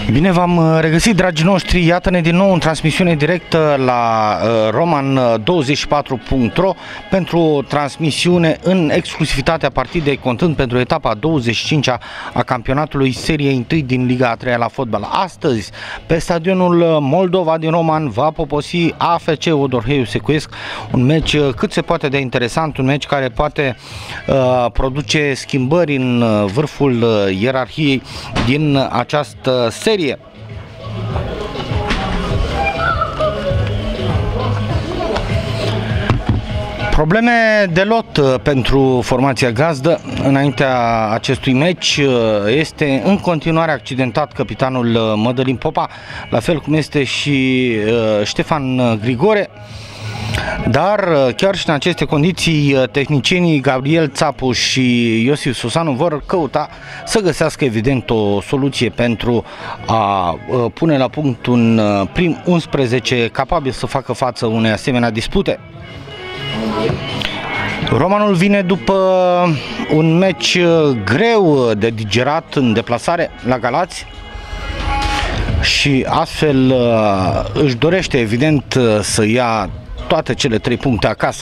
Bine v-am regăsit, dragii noștri, iată-ne din nou în transmisiune directă la roman24.ro pentru o transmisiune în exclusivitatea partidei, contând pentru etapa 25-a a campionatului seriei 1 din Liga a 3-a la fotbal. Astăzi, pe stadionul Moldova din Roman, va poposi AFC Targu Secuiesc, un meci cât se poate de interesant, un meci care poate produce schimbări în vârful ierarhiei din această serie. Probleme de lot pentru formația gazdă înaintea acestui meci. Este în continuare accidentat capitanul Mădălin Popa, la fel cum este și Ștefan Grigore. Dar chiar și în aceste condiții, tehnicienii Gabriel Țapu și Iosif Susanu vor căuta să găsească evident o soluție pentru a pune la punct un prim 11 capabil să facă față unei asemenea dispute. Romanul vine după un meci greu de digerat în deplasare la Galați și astfel își dorește evident să ia toate cele 3 puncte acasă.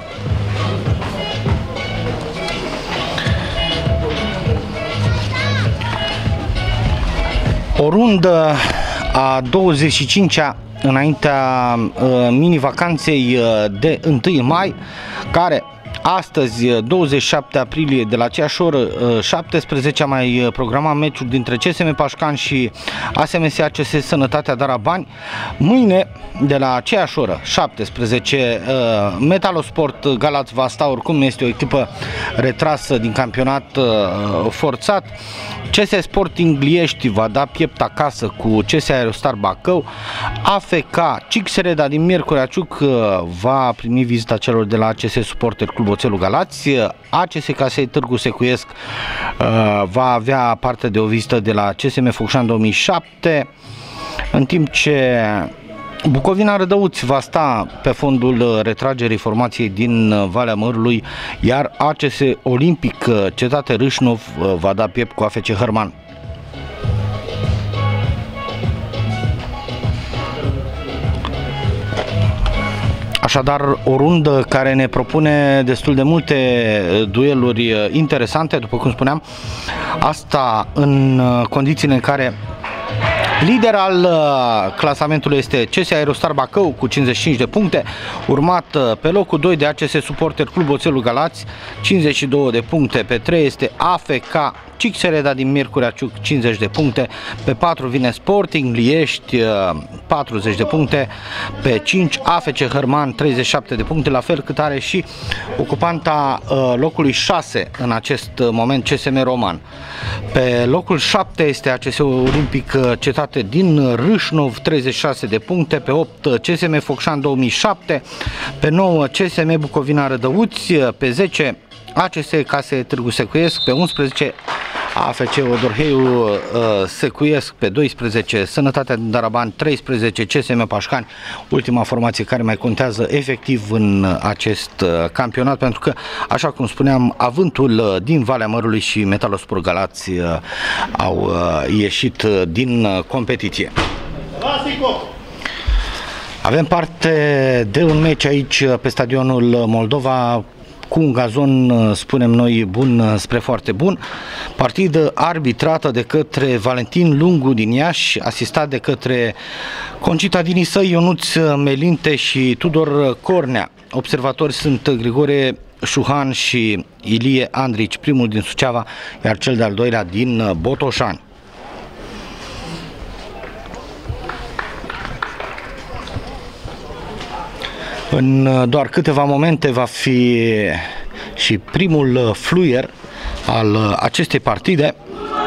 O rundă a 25-a înaintea mini-vacanței de 1 mai, care astăzi, 27 aprilie, de la aceeași oră 17, a mai programat meciul dintre CSM Pașcan și ASMS ACS Sănătatea Darabani. Mâine, de la aceeași oră 17, Metalosport Galați va sta, oricum este o echipă retrasă din campionat forțat. CS Sporting Gliești va da piept acasă cu CS Aerostar Bacău. AFK Cixereda din Miercurea Ciuc va primi vizita celor de la ACS Suporter Club Oțelul Galați. AFC Targu Secuiesc va avea parte de o vizită de la CSM Focșani 2007, în timp ce Bucovina Rădăuți va sta pe fondul retragerii formației din Valea Mărului, iar ACS Olimpic Cetate Râșnov va da piept cu AFC Hărman. Așadar, o rundă care ne propune destul de multe dueluri interesante, după cum spuneam, asta în condițiile în care lider al clasamentului este CS Aerostar Bacău cu 55 de puncte, urmat pe locul 2 de ACS Suporter Club Oțelul Galați, 52 de puncte, pe 3 este AFK Cixereda din Miercurea Ciuc, 50 de puncte, pe 4 vine Sporting Gliești, 40 de puncte, pe 5 AFC Hărman, 37 de puncte, la fel cât are și ocupanta locului 6 în acest moment, CSM Roman. Pe locul 7 este ACS Olimpic Cetate din Râșnov, 36 de puncte, pe 8 CSM Focșani 2007, pe 9 CSM Bucovina Rădăuți, pe 10 ACS Targu Secuiesc, pe 11 AFC Targu Secuiesc, pe 12 Sănătatea din Darabani, 13 CSM Pașcani, ultima formație care mai contează efectiv în acest campionat, pentru că, așa cum spuneam, avântul din Valea Mărului și Metalosport Galați au ieșit din competiție. Avem parte de un meci aici pe stadionul Moldova, cu un gazon, spunem noi, bun spre foarte bun. Partidă arbitrată de către Valentin Lungu din Iași, asistat de către Concita din Isăi, Ionuț Melinte și Tudor Cornea. Observatori sunt Grigore Șuhan și Ilie Andrici, primul din Suceava, iar cel de-al doilea din Botoșani. În doar câteva momente va fi și primul fluier al acestei partide.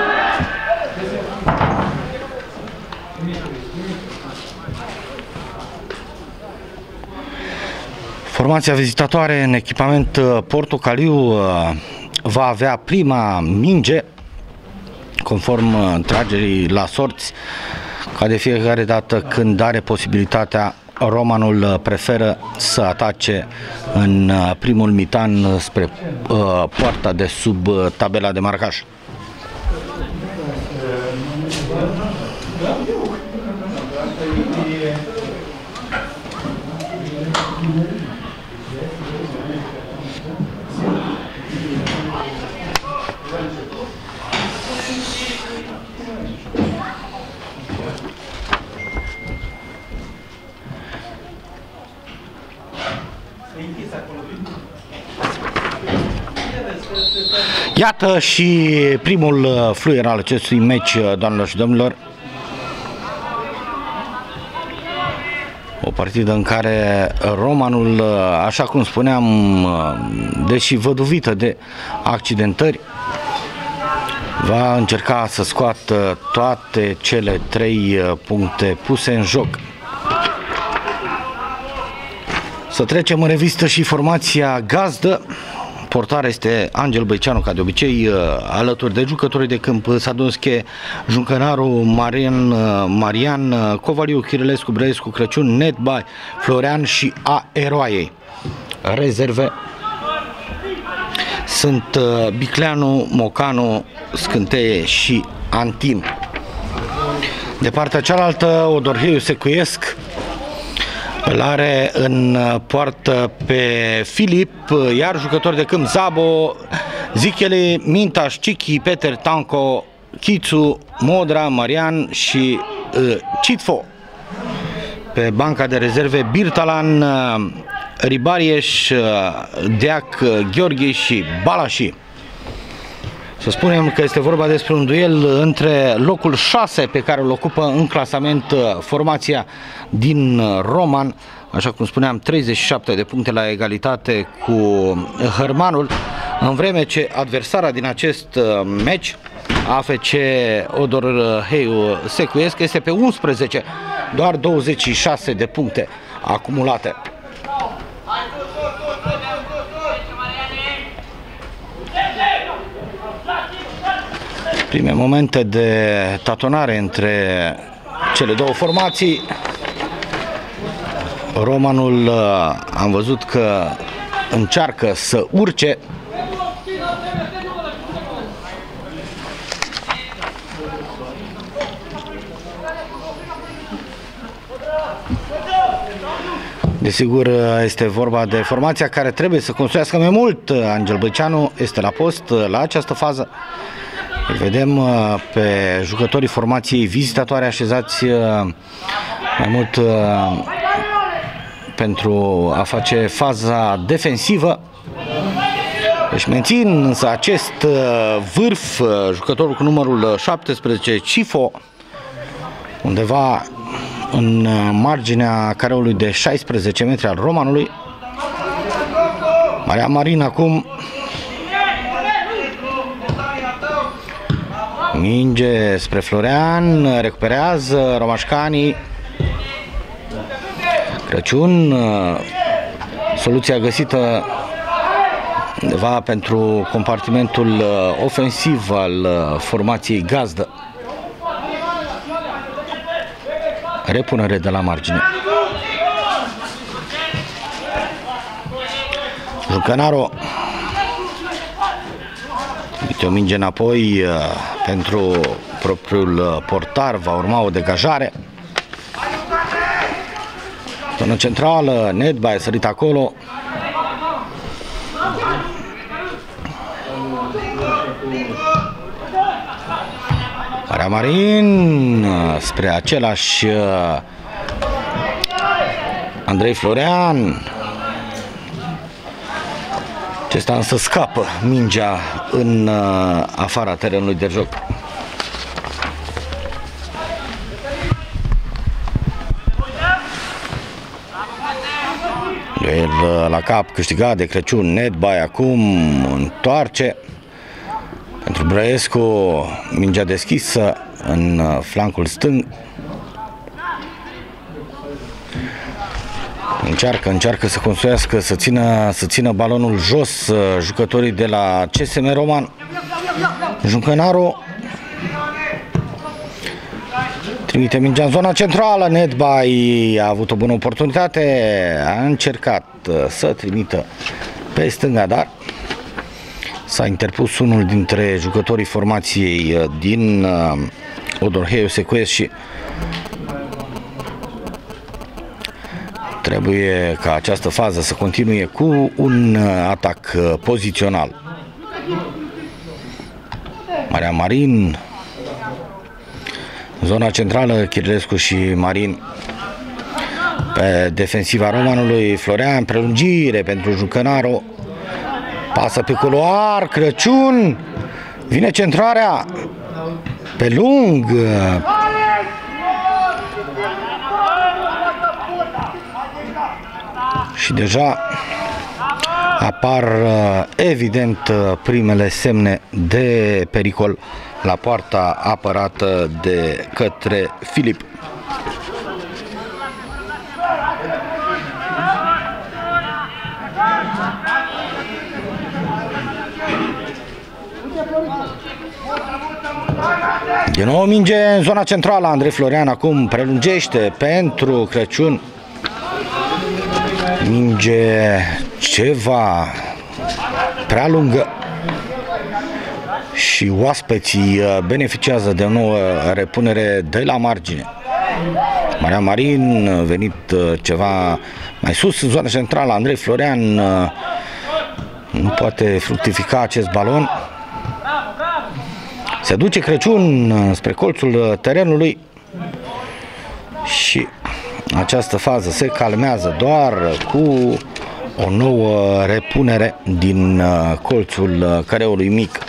Formația vizitatoare în echipament portocaliu va avea prima minge, conform tragerii la sorți, ca de fiecare dată când are posibilitatea. Romanul preferă să atace în primul mitan spre poarta de sub tabela de marcaj. Iată și primul fluier al acestui meci, doamnelor și domnilor. O partidă în care Romanul, așa cum spuneam, deși văduvită de accidentări, va încerca să scoată toate cele 3 puncte puse în joc. Să trecem în revistă și formația gazdă. Portarea este Angel Băiceanu, ca de obicei, alături de jucătorii de câmp Sadunche, Juncănaru, Marian, Covaliu, Chirilescu, Brăescu, Crăciun, Netbai, Florean și a eroaiei. Rezerve sunt Bicleanu, Mocanu, Scânteie și Antin. De partea cealaltă, Odorheiu Secuiesc îl are în poartă pe Filip, iar jucători de câmp Zabo, Zichele, Mintaș, Cichi, Peter, Tanco, Chițu, Modra, Marian și Citfo. Pe banca de rezerve Birtalan, Ribarieș, Deac, Gheorghe și Balași. Să spunem că este vorba despre un duel între locul 6 pe care îl ocupă în clasament formația din Roman, așa cum spuneam, 37 de puncte la egalitate cu Hărmanul, în vreme ce adversara din acest meci, AFC Odorheiu Secuiesc, este pe 11, doar 26 de puncte acumulate. Prime momente de tatonare între cele două formații. Romanul am văzut că încearcă să urce. Desigur, este vorba de formația care trebuie să construiască mai mult. Angel Băiceanu este la post la această fază. Îl vedem pe jucătorii formației vizitatoare așezați mai mult pentru a face faza defensivă. Își mențin însă acest vârf jucătorul cu numărul 17, Cifo, undeva în marginea careului de 16 metri al Romanului. Marin acum. Minge spre Florean, recuperează Romașcanii. Crăciun, soluția găsită undeva pentru compartimentul ofensiv al formației gazdă. Repunere de la margine. Jucănaro trimite o minge înapoi pentru propriul portar, va urma o degajare. Zonă centrală, Netba a sărit acolo. Marin spre același Andrei Florean. Acesta însă scapă mingea în afara terenului de joc. Duel la cap câștigat de Crăciun. Netbai acum întoarce pentru Brăescu, mingea deschisă în flancul stâng. Încearcă să construiască, să țină balonul jos jucătorii de la CSM Roman. Juncănaru trimite mingea în zona centrală. Netbai a avut o bună oportunitate, a încercat să trimită pe stânga, dar s-a interpus unul dintre jucătorii formației din Odorheiu Secuiesc și trebuie ca această fază să continue cu un atac pozițional. Marin, zona centrală, Chirilescu și Marin. Pe defensiva Romanului, Florean, prelungire pentru Jucănaro. Pasă pe culoar, Crăciun, vine centrarea pe lung. Și deja apar evident primele semne de pericol la poarta apărată de către Filip. Din nou minge în zona centrală, Andrei Florian acum prelungește pentru Crăciun. Minge ceva prea lungă și oaspeții beneficiază de o nouă repunere de la margine. Maria Marin venit ceva mai sus în zona centrală, Andrei Florian nu poate fructifica acest balon. Se duce Crăciun spre colțul terenului și această fază se calmează doar cu o nouă repunere din colțul careului mic.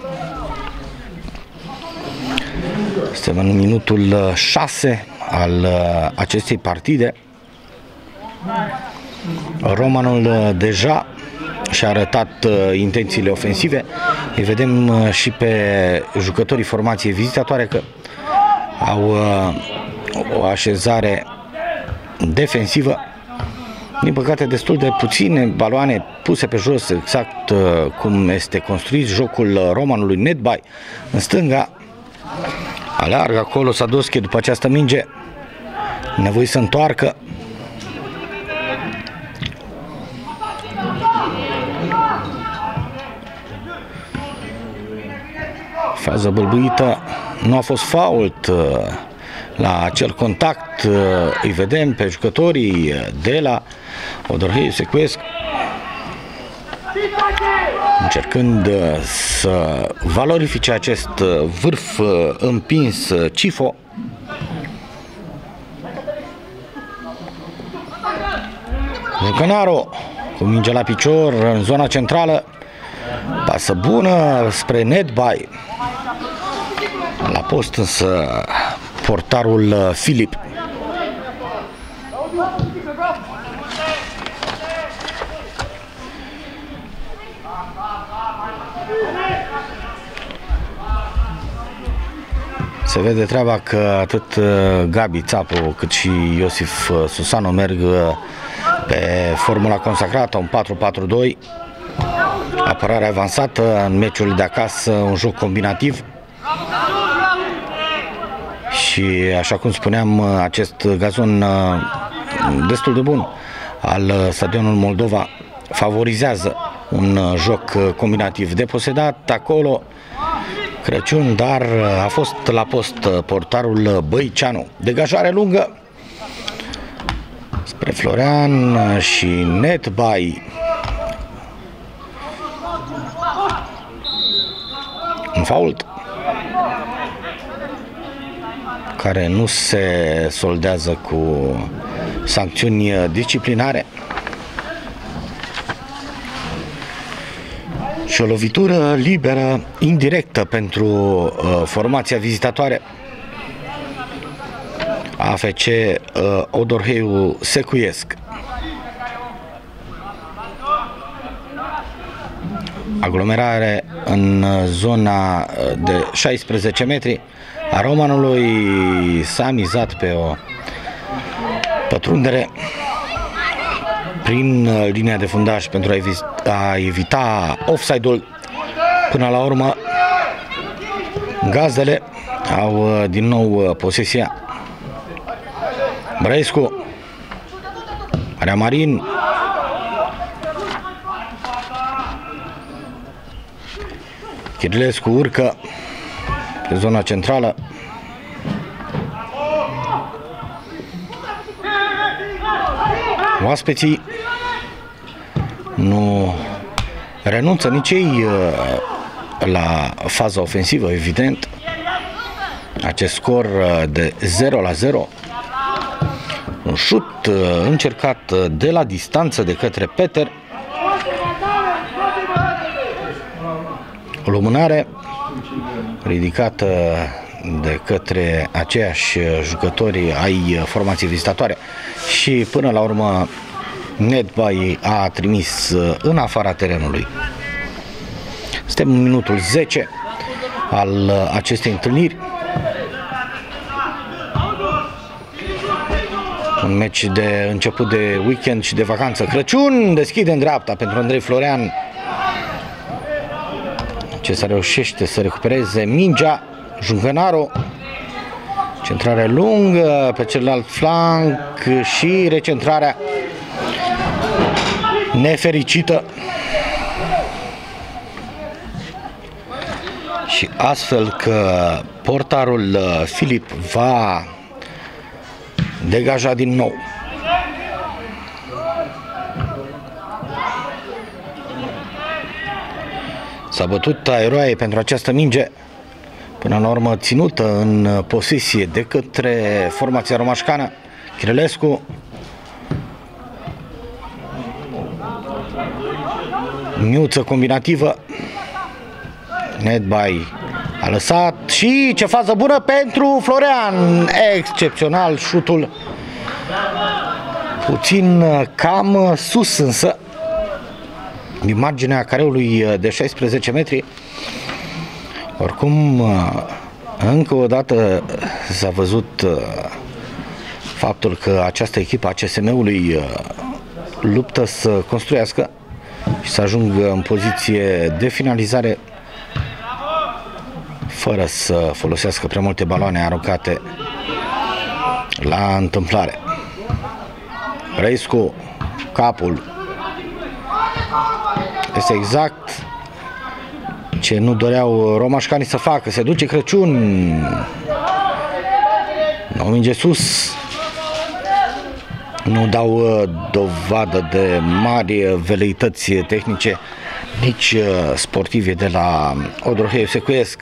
Suntem în minutul 6 al acestei partide. Romanul deja și-a arătat intențiile ofensive. Îi vedem și pe jucătorii formației vizitatoare că au o așezare defensivă. Din păcate destul de puține baloane puse pe jos, exact cum este construit jocul romanului. Netby în stânga, aleargă acolo Sadoschi după această minge, nevoie să întoarcă. Fază bâlbâită, nu a fost fault la acel contact. Îi vedem pe jucătorii de la AFC Secuiesc încercând să valorifice acest vârf împins Cifo. Vulcanaro cu minge la picior în zona centrală, pasă bună spre Netby. La post însă portarul Filip. Se vede treaba că atât Gabi Țapu cât și Iosif Susanu merg pe formula consacrată, un 4-4-2. Apărare avansată în meciul de acasă, un joc combinativ. Și așa cum spuneam, acest gazon destul de bun al stadionului Moldova favorizează un joc combinativ. Deposedat acolo Crăciun, dar a fost la post portarul Băiceanu. Degajare lungă spre Florian și Netby. Un fault care nu se soldează cu sancțiuni disciplinare. Și o lovitură liberă indirectă pentru formația vizitatoare. AFC Targu Secuiesc. Aglomerare în zona de 16 metri a romanului. S-a mizat pe o pătrundere prin linia de fundaj pentru a evita offside-ul. Până la urmă gazdele au din nou posesia. Brăescu, Maria Marin, Chirilescu urcă pe zona centrală. Oaspeții nu renunță nici ei la faza ofensivă, evident. Acest scor de 0-0. Un șut încercat de la distanță de către Peter. O lumânare ridicată de către aceiași jucători ai formației vizitatoare și până la urmă Nedbai a trimis în afara terenului. Suntem în minutul 10 al acestei întâlniri. Un meci de început de weekend și de vacanță Crăciun. Deschide în dreapta pentru Andrei Florean. Ce să reușește să recupereze mingea. Juncănaru. Centrare lungă pe celălalt flanc și recentrarea nefericită. Și astfel că portarul Filip va degaja din nou. S-a bătut Aeroae pentru această minge, până la urmă ținută în posesie de către formația romașcană. Chirilescu. Miuță combinativă. Nedbai a lăsat și ce fază bună pentru Florean. Excepțional șutul. Puțin cam sus însă. Din marginea careului de 16 metri. Oricum, încă o dată s-a văzut faptul că această echipă a CSM-ului luptă să construiască și să ajungă în poziție de finalizare fără să folosească prea multe baloane aruncate la întâmplare. Răiscu, capul. Este exact ce nu doreau romașcanii să facă. Se duce Crăciun. O minge sus. Nu dau dovadă de mari veleități tehnice nici sportive de la Targu Secuiesc.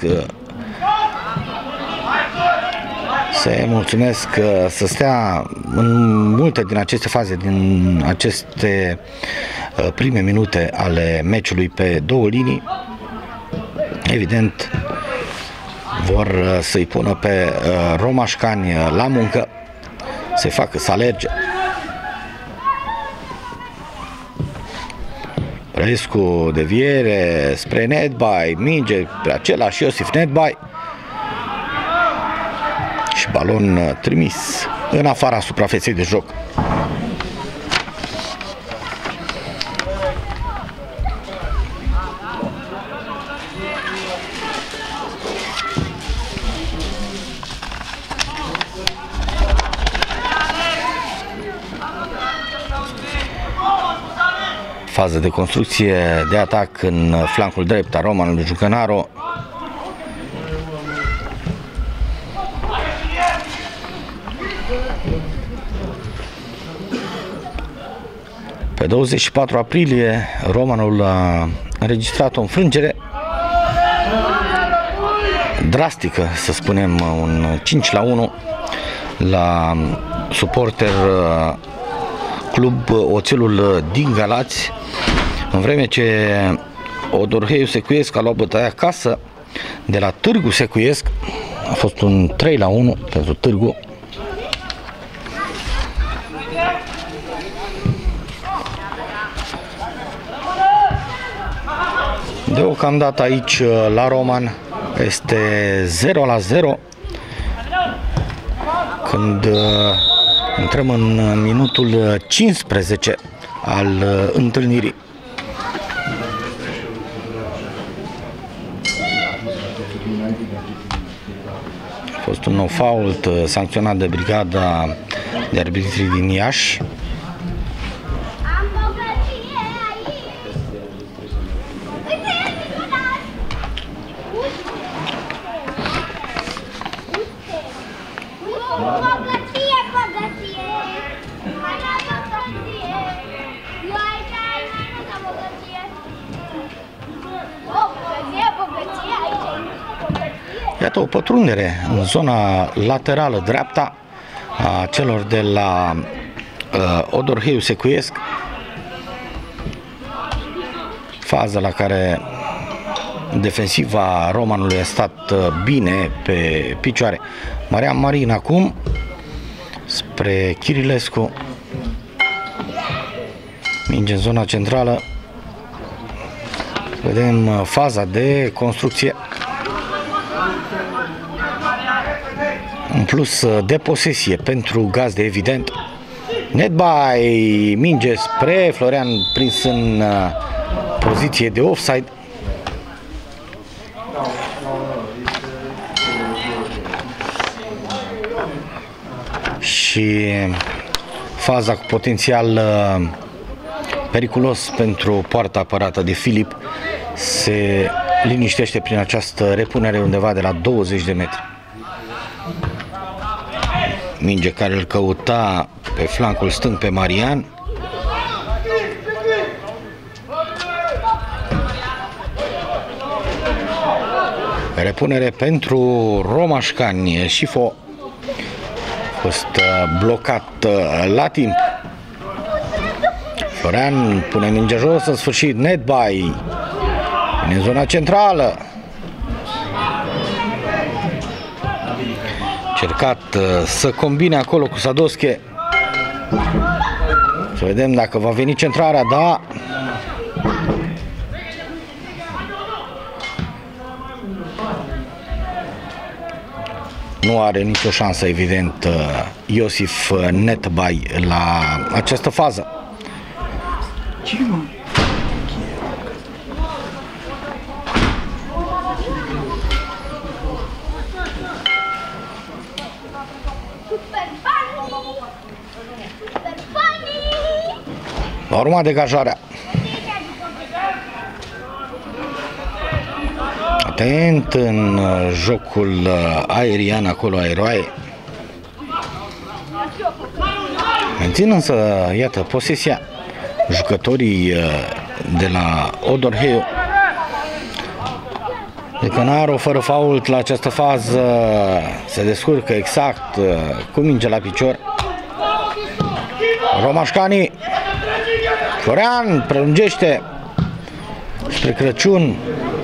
Se mulțumesc să stea în multe din aceste faze, din aceste prime minute ale meciului pe două linii. Evident, vor să-i pună pe romașcani la muncă, să-i facă să alerge. Răiscu, deviere spre Nedbai, minge pe același Iosif Nedbai și balon trimis în afara suprafeței de joc. Fază de construcție de atac în flancul drept a romanului Jucănaru. Pe 24 aprilie romanul a înregistrat o înfrângere drastică, să spunem, un 5-1 la suporter club Oțelul din Galați, în vreme ce Targu Secuiesc a luat bătaia acasă de la Targu Secuiesc. A fost un 3-1 pentru Târgu. Deocamdată aici la Roman este 0-0, când intrăm în minutul 15 al întâlnirii. A fost un nou fault sancționat de brigada de arbitri din Iași. Iată o pătrundere în zona laterală dreapta a celor de la Targu Secuiesc. Faza la care defensiva Romanului a stat bine pe picioare. Marian Marin acum spre Chirilescu. Minge în zona centrală. Vedem faza de construcție. În plus de posesie pentru gazde, evident. Netby, minge spre Florian, prins în poziție de offside. Și faza cu potențial periculos pentru poarta apărată de Filip se liniștește prin această repunere undeva de la 20 de metri. Minge care îl căuta pe flancul stâng pe Marian. Repunere pentru romașcani. Șifo a fost blocat la timp. Florian pune mingea jos, în sfârșit Netby în zona centrală. Cercat să combine acolo cu Sadosche. Să vedem dacă va veni centrarea, da. Nu are nicio șansă, evident, Iosif Netby la această fază. Va urma degajarea. Atent în jocul aerian acolo a eroaie. Mențin însă, iată, posesia jucătorii de la Odorheiu. De Cănaru fără fault la această fază se descurcă exact cu minge la picior. Romașcani. Florian prelungește spre Crăciun.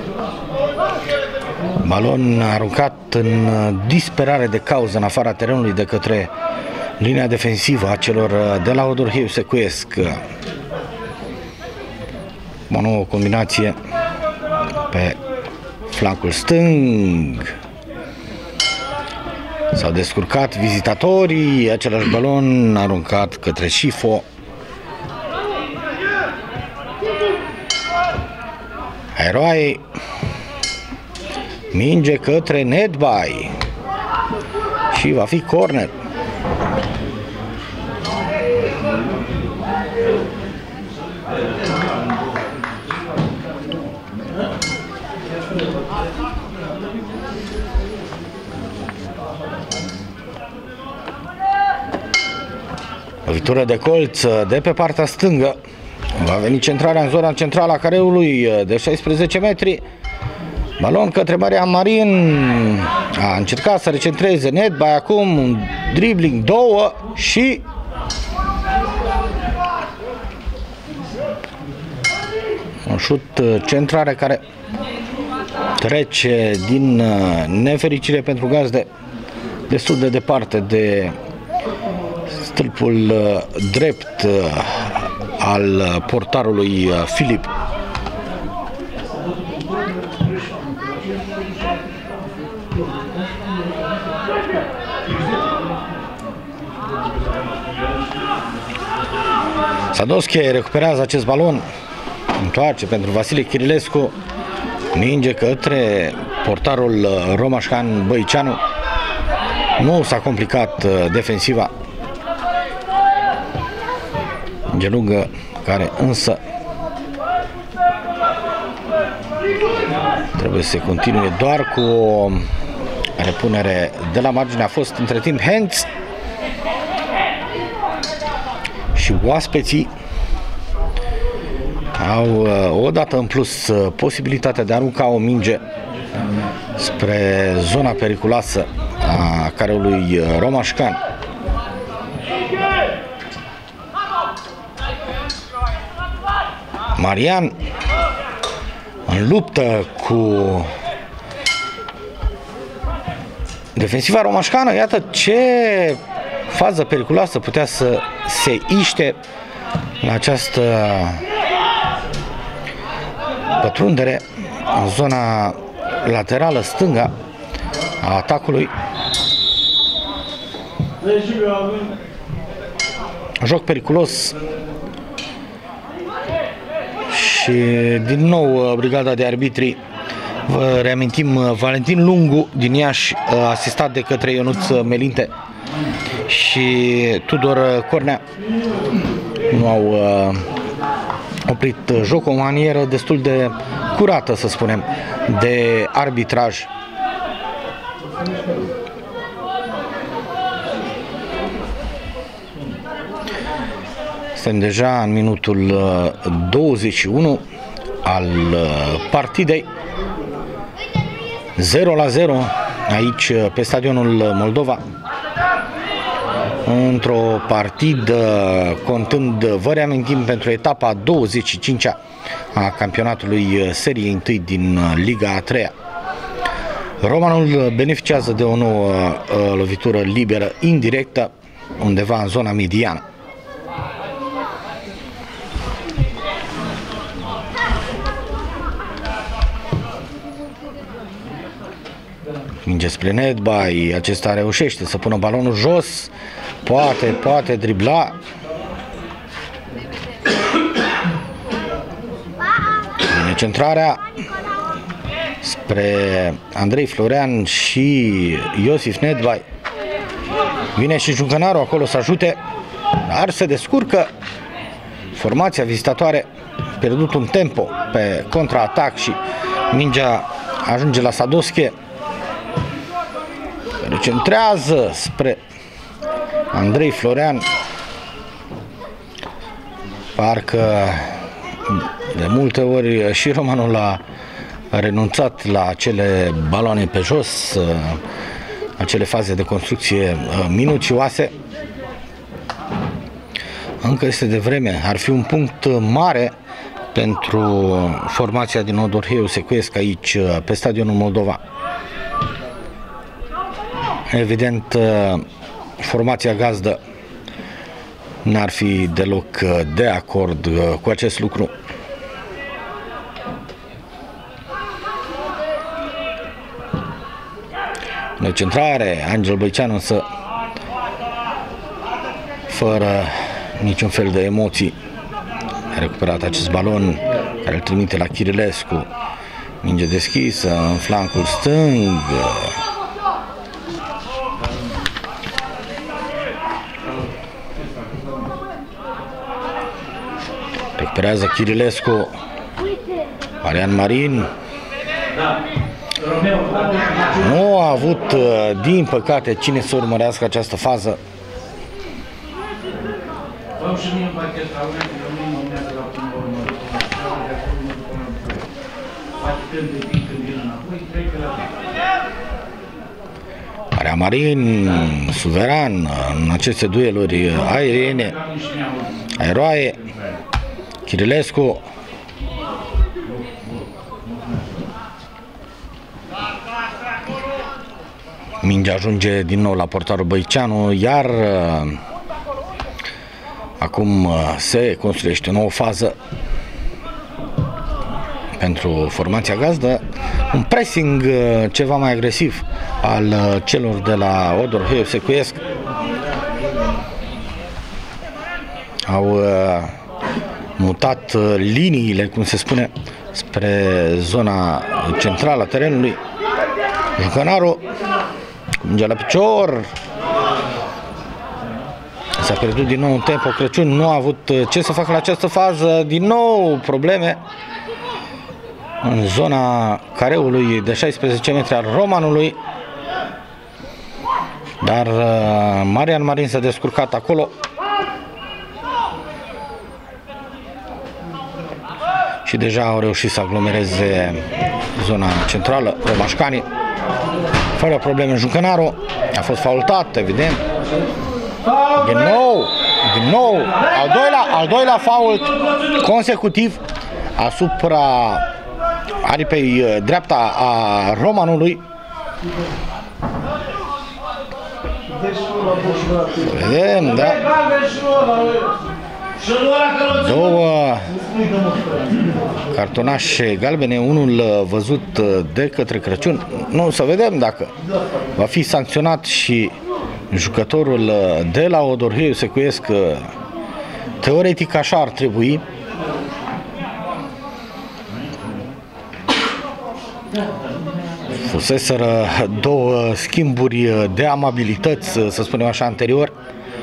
Balon aruncat în disperare de cauză în afara terenului de către linia defensivă a celor de la Targu Secuiesc. O nouă combinație pe flancul stâng. S-au descurcat vizitatorii, același balon aruncat către Șifo. Eroai. Minge către Netby și va fi corner. Lovitură de colț de pe partea stângă. Va veni centrarea în zona centrală a careului de 16 metri. Balon către Marian Marin. A încercat să recentreze Netby. Acum un dribbling, două și un șut centrare care trece din nefericire pentru gazde destul de departe de stâlpul drept al portarului Filip. Sadosche recuperează acest balon, întoarce pentru Vasile Chirilescu, minge către portarul romașcan Băiceanu. Nu s-a complicat defensiva. Minge lungă care însă trebuie să se continue doar cu o repunere de la margine. A fost între timp hands și oaspeții au odată în plus posibilitatea de a arunca o minge spre zona periculoasă a careului romașcan. Marian în luptă cu defensiva romașcană. Iată ce fază periculoasă putea să se iște la această pătrundere în zona laterală stângă a atacului. Joc periculos și din nou brigada de arbitri, vă reamintim, Valentin Lungu din Iași, asistat de către Ionuț Melinte și Tudor Cornea, nu au oprit jocul, o manieră destul de curată, să spunem, de arbitraj. Suntem deja în minutul 21 al partidei. 0-0 aici pe stadionul Moldova, într-o partidă contând, vă reamintim, pentru etapa 25-a a campionatului seriei 1 din Liga a 3-a. Romanul beneficiază de o nouă lovitură liberă indirectă undeva în zona mediană. Minge spre Nedbai, acesta reușește să pună balonul jos, poate dribla. Vine centrarea spre Andrei Florean și Iosif Nedbai. Vine și Jucănaru acolo să ajute, dar se descurcă. Formația vizitatoare a pierdut un tempo pe contraatac și mingea ajunge la Sadosche. Centrează spre Andrei Florean. Parcă de multe ori și romanul a renunțat la acele baloane pe jos, acele faze de construcție minuțioase. Încă este de vreme, ar fi un punct mare pentru formația din Odorheiu Secuiesc aici pe stadionul Moldova. Evident, formația gazdă n-ar fi deloc de acord cu acest lucru. În centrare, Angel Băiceanu, însă fără niciun fel de emoții, a recuperat acest balon care îl trimite la Chirilescu. Minge deschisă în flancul stâng. Recuperează Chirilescu. Marian Marin nu a avut, din păcate, cine să urmărească această fază. Marian Marin, suveran în aceste dueluri aeriene, aeroaie. Chirilescu. Mingea ajunge din nou la portarul Băiceanu, iar acum se construiește o nouă fază pentru formația gazdă. Un pressing ceva mai agresiv al celor de la Odorheiu Secuiesc. Au mutat liniile, cum se spune, spre zona centrală a terenului. Jucănaru, mingea la picior. S-a pierdut din nou un tempo. Crăciun nu a avut ce să facă la această fază. Din nou probleme în zona careului de 16 metri al romanului. Dar Marian Marin s-a descurcat acolo. Și deja au reușit să aglomereze zona centrală, romașcanii. Fără probleme, Jucănaru a fost faultat, evident. Din nou, al doilea fault consecutiv asupra aripei dreapta a romanului. Vedem, da? Două cartonașe galbene, unul văzut de către Crăciun. Nu, să vedem dacă va fi sancționat și jucătorul de la Odorheiu Secuiesc. Teoretic așa ar trebui. Fuseseră două schimburi de amabilități, să spunem așa, anterior.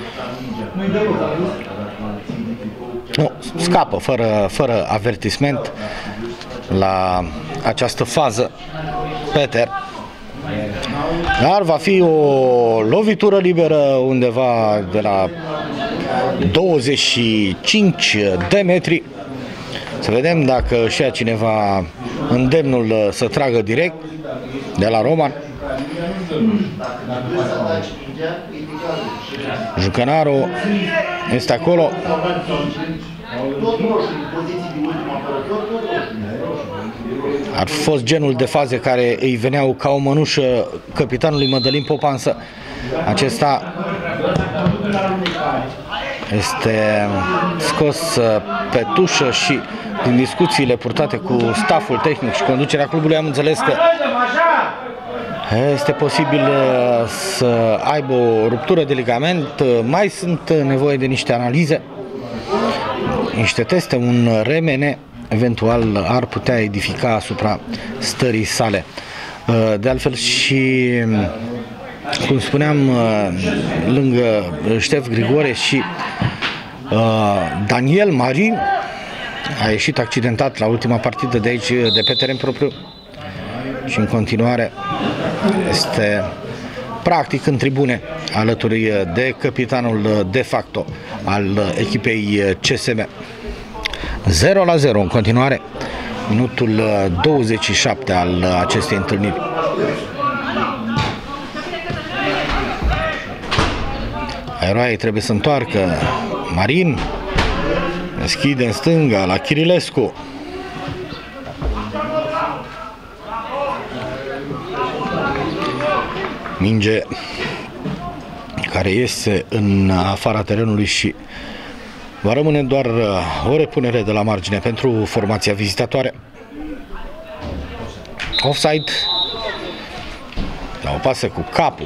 Nu, scapă fără avertisment la această fază Peter. Dar va fi o lovitură liberă undeva de la 25 de metri. Să vedem dacă își ia cineva îndemnul să tragă direct de la Roman. Jucănarul este acolo. Ar fi fost genul de faze care îi veneau ca o mănușă capitanului Mădălin Popa, însă acesta este scos pe tușă și din discuțiile purtate cu stafful tehnic și conducerea clubului am înțeles că este posibil să aibă o ruptură de ligament. Mai sunt nevoie de niște analize, niște teste. Un remene eventual ar putea edifica asupra stării sale. De altfel și, cum spuneam, lângă Ștef Grigore și Daniel Marin a ieșit accidentat la ultima partidă de aici, de pe teren propriu, și în continuare este practic în tribune alături de capitanul de facto al echipei CSM. 0-0 în continuare, minutul 27 al acestei întâlniri. Eroii trebuie să întoarcă. Marin deschide în stânga la Chirilescu. Minge care iese în afara terenului și va rămâne doar o repunere de la margine pentru formația vizitatoare. Offside. La o pasă cu capul.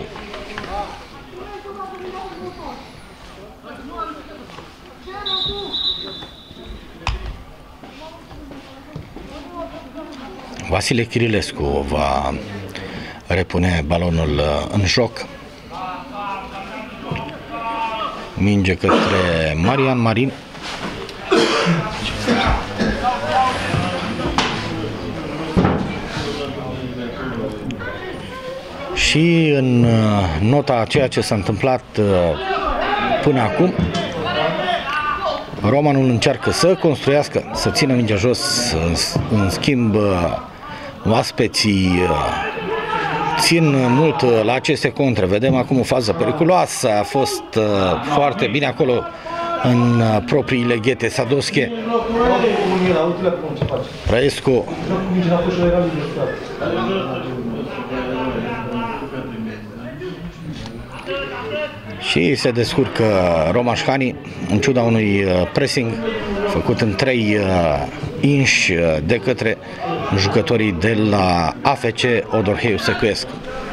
Vasile Chirilescu va repune balonul în joc. Minge către Marian Marin. Și în nota a ceea ce s-a întâmplat până acum, Romanul încearcă să construiască, să țină mingea jos, în schimb oaspeții țin mult la aceste contre. Vedem acum o fază periculoasă, a fost foarte bine acolo în propriile ghete Sadosche. Răescu și se descurcă Romașcani în ciuda unui pressing făcut în 3 inși de către jucătorii de la AFC Odorheiu Secuiesc.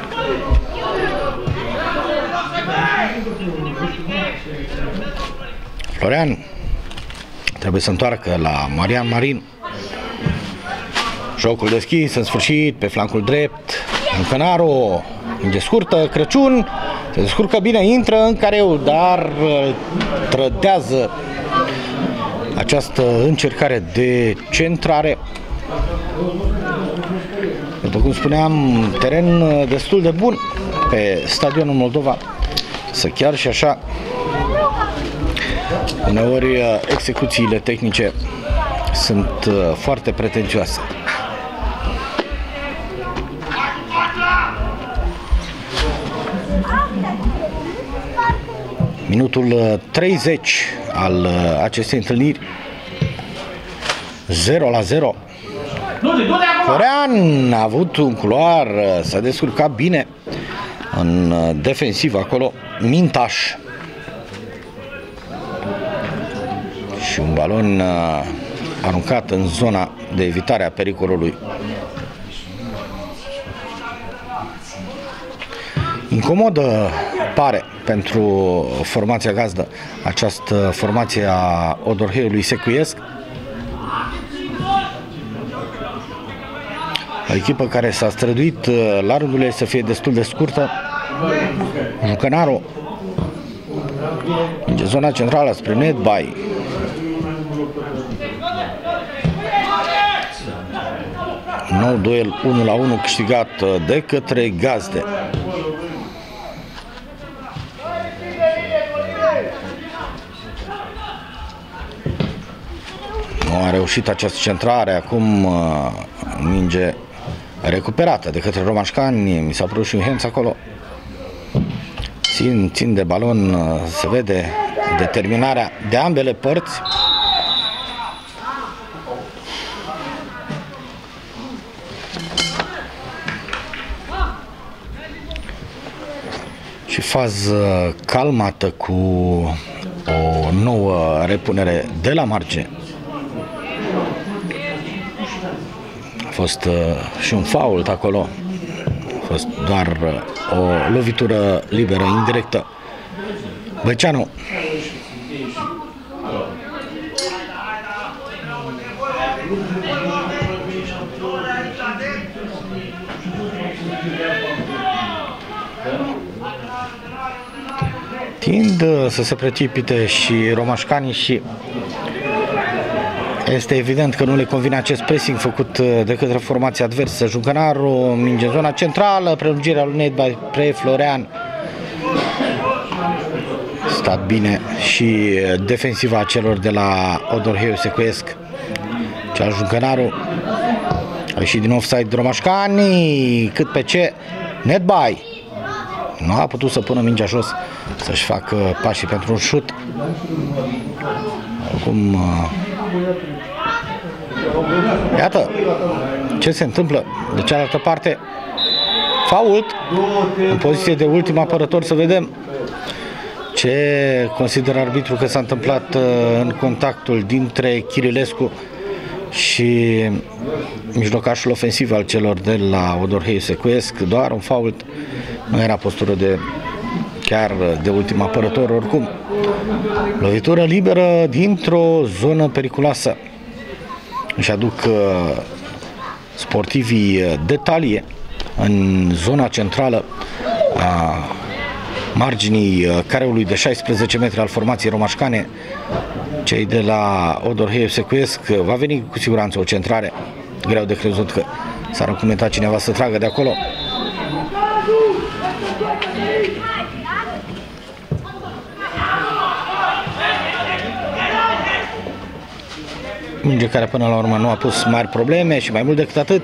Florian trebuie să întoarcă la Marian Marin. Jocul deschis în sfârșit pe flancul drept. Încănaru, minge scurtă, Crăciun se descurcă bine, intră în careu, dar trădează această încercare de centrare. După cum spuneam, teren destul de bun pe stadionul Moldova, să chiar și așa uneori execuțiile tehnice sunt foarte pretențioase. Minutul 30 al acestei întâlniri, 0-0. Florean a avut un culoar, s-a descurcat bine în defensiv acolo, Mintaș. Și un balon aruncat în zona de evitare a pericolului. Incomodă pare pentru formația gazdă această formație a Odorheiului Secuiesc. O echipă care s-a străduit la rândul ei să fie destul de scurtă. Jucănaru în zona centrală spre Netbai. Nou duel 1-1 câștigat de către gazde. Nu a reușit această centrare, acum minge recuperată de către romașcani, mi s-a părut și un Henț acolo. Țin de balon, se vede determinarea de ambele părți. Și fază calmată cu o nouă repunere de la margine. A fost și un fault acolo. A fost doar o lovitură liberă, indirectă. Băceanu. Tind să se precipite și romașcanii și este evident că nu le convine acest pressing făcut de către formația adversă. Jucănaru, minge în zona centrală, prelungirea lui Netbai pre Florean. Stat bine și defensiva celor de la Odorheiul Secuiesc. Cea Jucănaru a ieșit din offside romașcanii, cât pe ce Netbai nu a putut să pună mingea jos, să-și facă pașii pentru un șut. Acum iată ce se întâmplă de cealaltă parte. Fault în poziție de ultim apărător. Să vedem ce consideră arbitru că s-a întâmplat în contactul dintre Chirilescu și mijlocașul ofensiv al celor de la Odorheiul Secuiesc. Doar un fault, nu era postură de chiar de ultim apărător. Oricum, lovitură liberă dintr-o zonă periculoasă. Își aduc sportivii de talie în zona centrală a marginii careului de 16 metri al formației romașcane. Cei de la Odorheiul Secuiesc, va veni cu siguranță o centrare. Greu de crezut că s-ar încumeta cineva să tragă de acolo. Minge care până la urmă nu a pus mari probleme și mai mult decât atât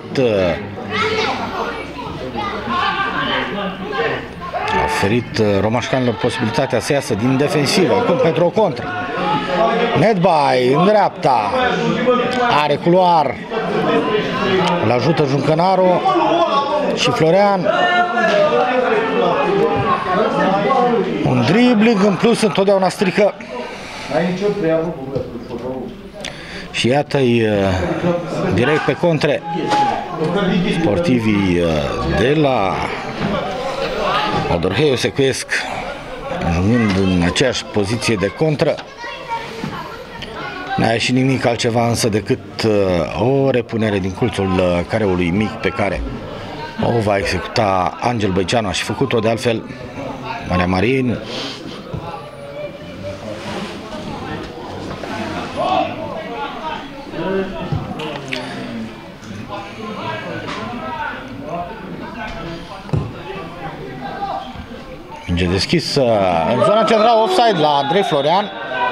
a oferit romașcanilor posibilitatea să iasă din defensivă, acum pentru o contră. Netbai în dreapta, are culoar, îl ajută Juncănaru și Florean. Un dribbling în plus întotdeauna strică. Și iată-i direct pe contre sportivii de la Odorheiul Secuiesc, ajungând în aceeași poziție de contră. N-a ieșit nimic altceva însă decât o repunere din colțul careului mic pe care o va executa Angel Băiceanu. A și făcut-o de altfel Maria Marin. Minge deschis în zona centrală, offside la Andrei Florean.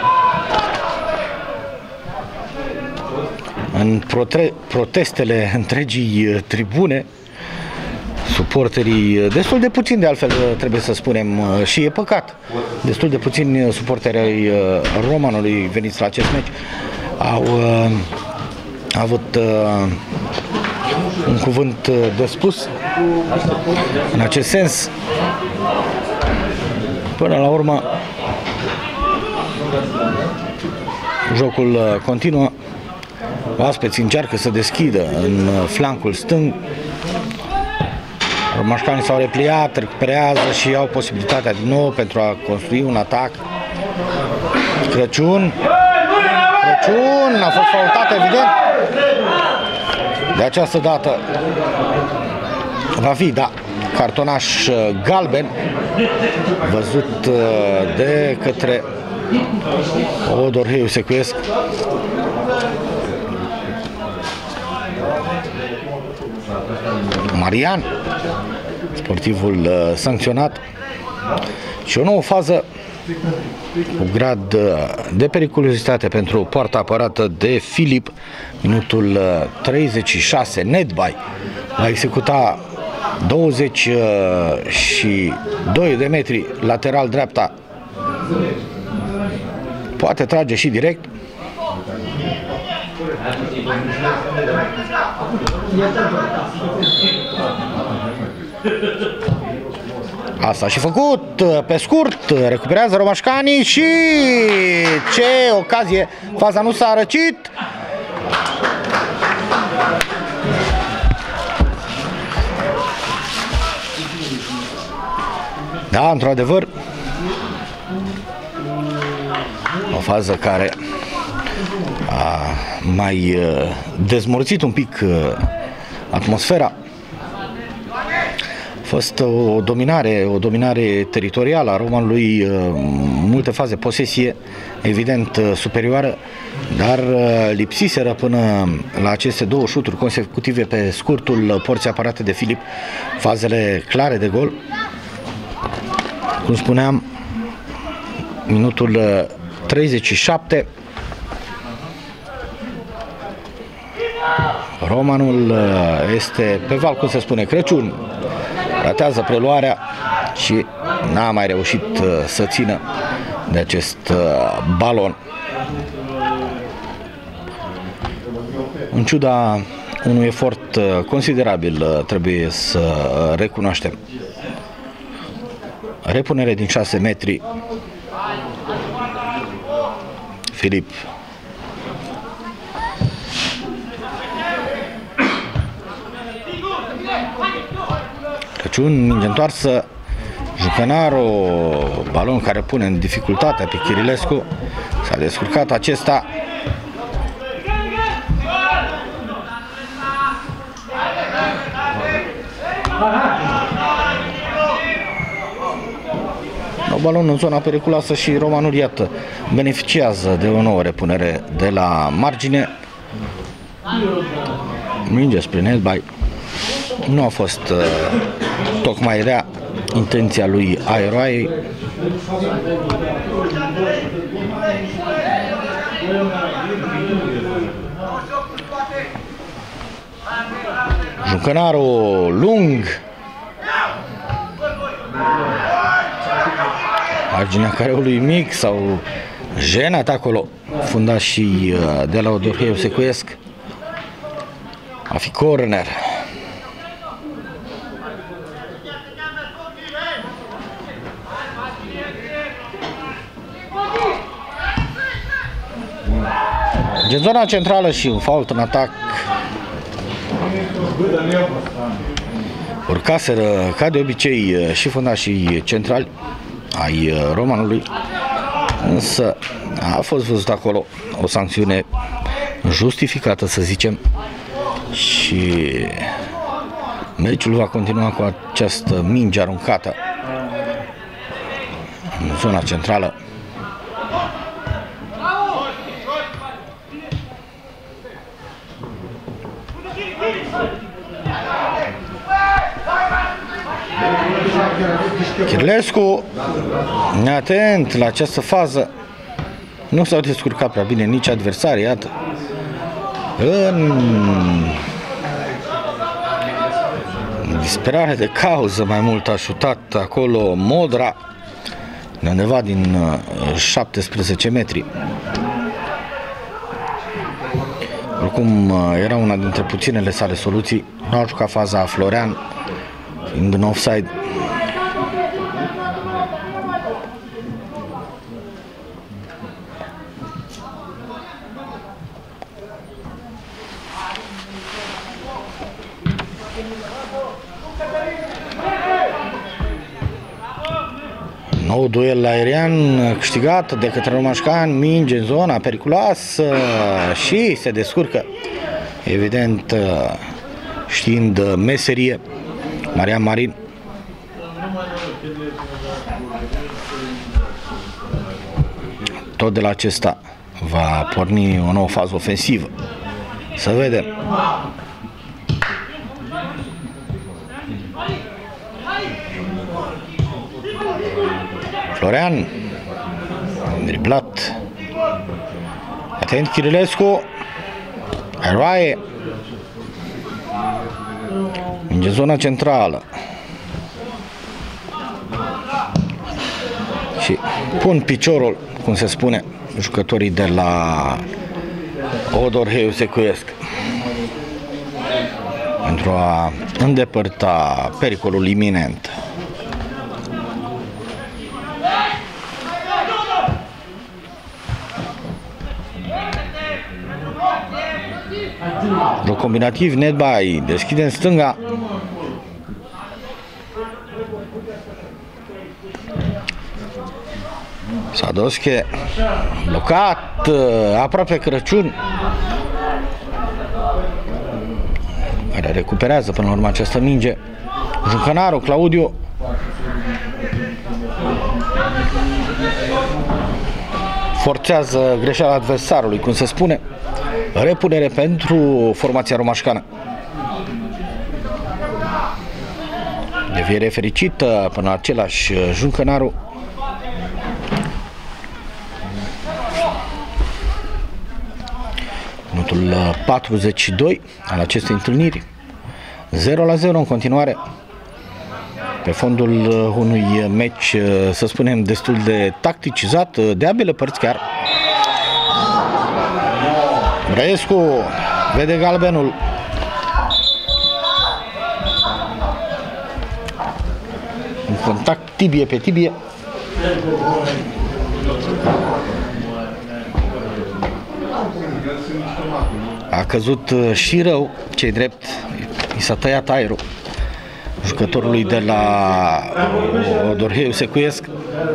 În protestele întregii tribune, suporterii, destul de puțini de altfel trebuie să spunem, și e păcat, destul de puțini suporteri ai Romanului veniți la acest meci au avut un cuvânt de spus în acest sens. Până la urmă, jocul continuă. Oaspeții încearcă să deschidă în flancul stâng. Romașcanii s-au repliat, recuperează și au posibilitatea din nou pentru a construi un atac. Crăciun a fost faultat, evident. De această dată va fi, da, cartonaș galben văzut de către Targu Secuiesc. Marian, sportivul sancționat, și o nouă fază cu grad de periculozitate pentru poarta apărată de Filip. Minutul 36, Nedbai va executa 22 de metri lateral dreapta, poate trage și direct. Asta și făcut pe scurt, recuperează romașcanii și ce ocazie, faza nu s-a răcit. Da, într-adevăr, o fază care a mai dezmorțit un pic atmosfera. A fost o dominare teritorială a romanului, multe faze, posesie evident superioară, dar lipsiseră până la aceste două șuturi consecutive pe scurtul porții apărate de Filip fazele clare de gol. Cum spuneam, minutul 37. Romanul este pe val, cum se spune. Crăciun ratează preluarea și n-a mai reușit să țină de acest balon. În ciuda unui efort considerabil, trebuie să recunoaștem. Repunere din 6 metri. Filip. Crăciun, minge întoarsă. Jucănaru, balon care pune în dificultate pe Chirilescu. S-a descurcat acesta. Balon în zona periculoasă și romanul, iată, beneficiază de o nouă repunere de la margine. Minge spre Nedbai. Nu a fost tocmai rea intenția lui Aeroaiei. Jucănarul lung. Marginea careului mic sau jenat acolo. Fundașii de la Targu Secuiesc. A fi corner. În zona centrală și un fault în atac. Urcaseră ca de obicei și fundașii centrali ai romanului, însă a fost văzut acolo o sancțiune justificată, să zicem, și meciul va continua cu această minge aruncată în zona centrală. Chirilescu, neatent la această fază, nu s-au descurcat prea bine nici adversarii, iată. În disperare de cauză, mai mult a șutat acolo Modra, de undeva din 17 metri. Oricum, era una dintre puținele sale soluții. Nu a jucat faza Florean, fiind în offside. Nou duel aerian câștigat de către romașcani, minge în zona periculoasă și se descurcă, evident, știind meserie, Marian Marin. Tot de la acesta va porni o nouă fază ofensivă. Să vedem. Florean, driblat, atent Chirilescu, eroaie, minge zona centrală și pun piciorul, cum se spune, jucătorii de la Targu Secuiesc pentru a îndepărta pericolul iminent. Joc combinativ, Netbai deschide în stânga. Sadosche blocat, aproape Crăciun, care recuperează până la urmă această minge. Juncănaru, Claudiu. Forțează greșeala adversarului, cum se spune. Repunere pentru formația romașcană. Deviere fericită până la același Juncănaru. Minutul 42 al acestei întâlniri. 0-0 în continuare. Pe fondul unui meci, să spunem, destul de tacticizat, de ambele părți chiar. Brăescu vede galbenul. Un contact tibie pe tibie. A căzut și rău, ce-i drept, i s-a tăiat aerul jucătorului de la Targu Secuiesc.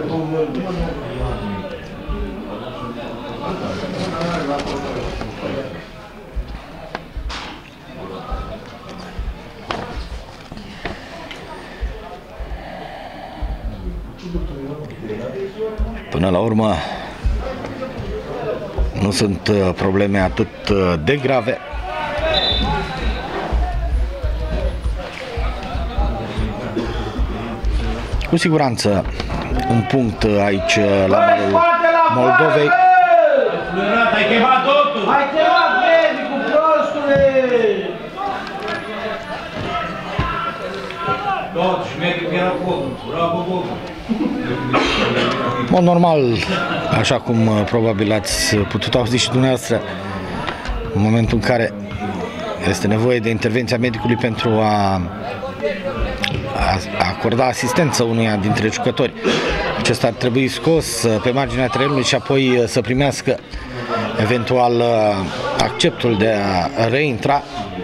Până la urmă, nu sunt probleme atât de grave. Cu siguranță un punct aici la malul Moldovei. Ai chemat totul! Ai chemat medicul, prostule! Tot, și medicul era acolo, bravo, bravo! Mod normal, așa cum probabil ați putut auzi și dumneavoastră, în momentul în care este nevoie de intervenția medicului pentru a acorda asistență unuia dintre jucători, acesta ar trebui scos pe marginea terenului și apoi să primească eventual acceptul de a reintra.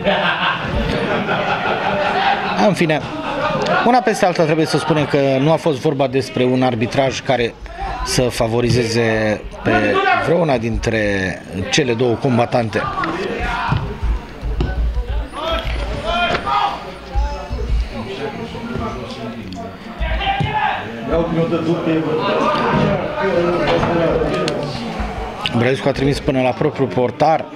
În fine, una peste alta trebuie să spunem că nu a fost vorba despre un arbitraj care să favorizeze pe vreuna dintre cele două combatante. Brăescu a trimis până la propriul portar.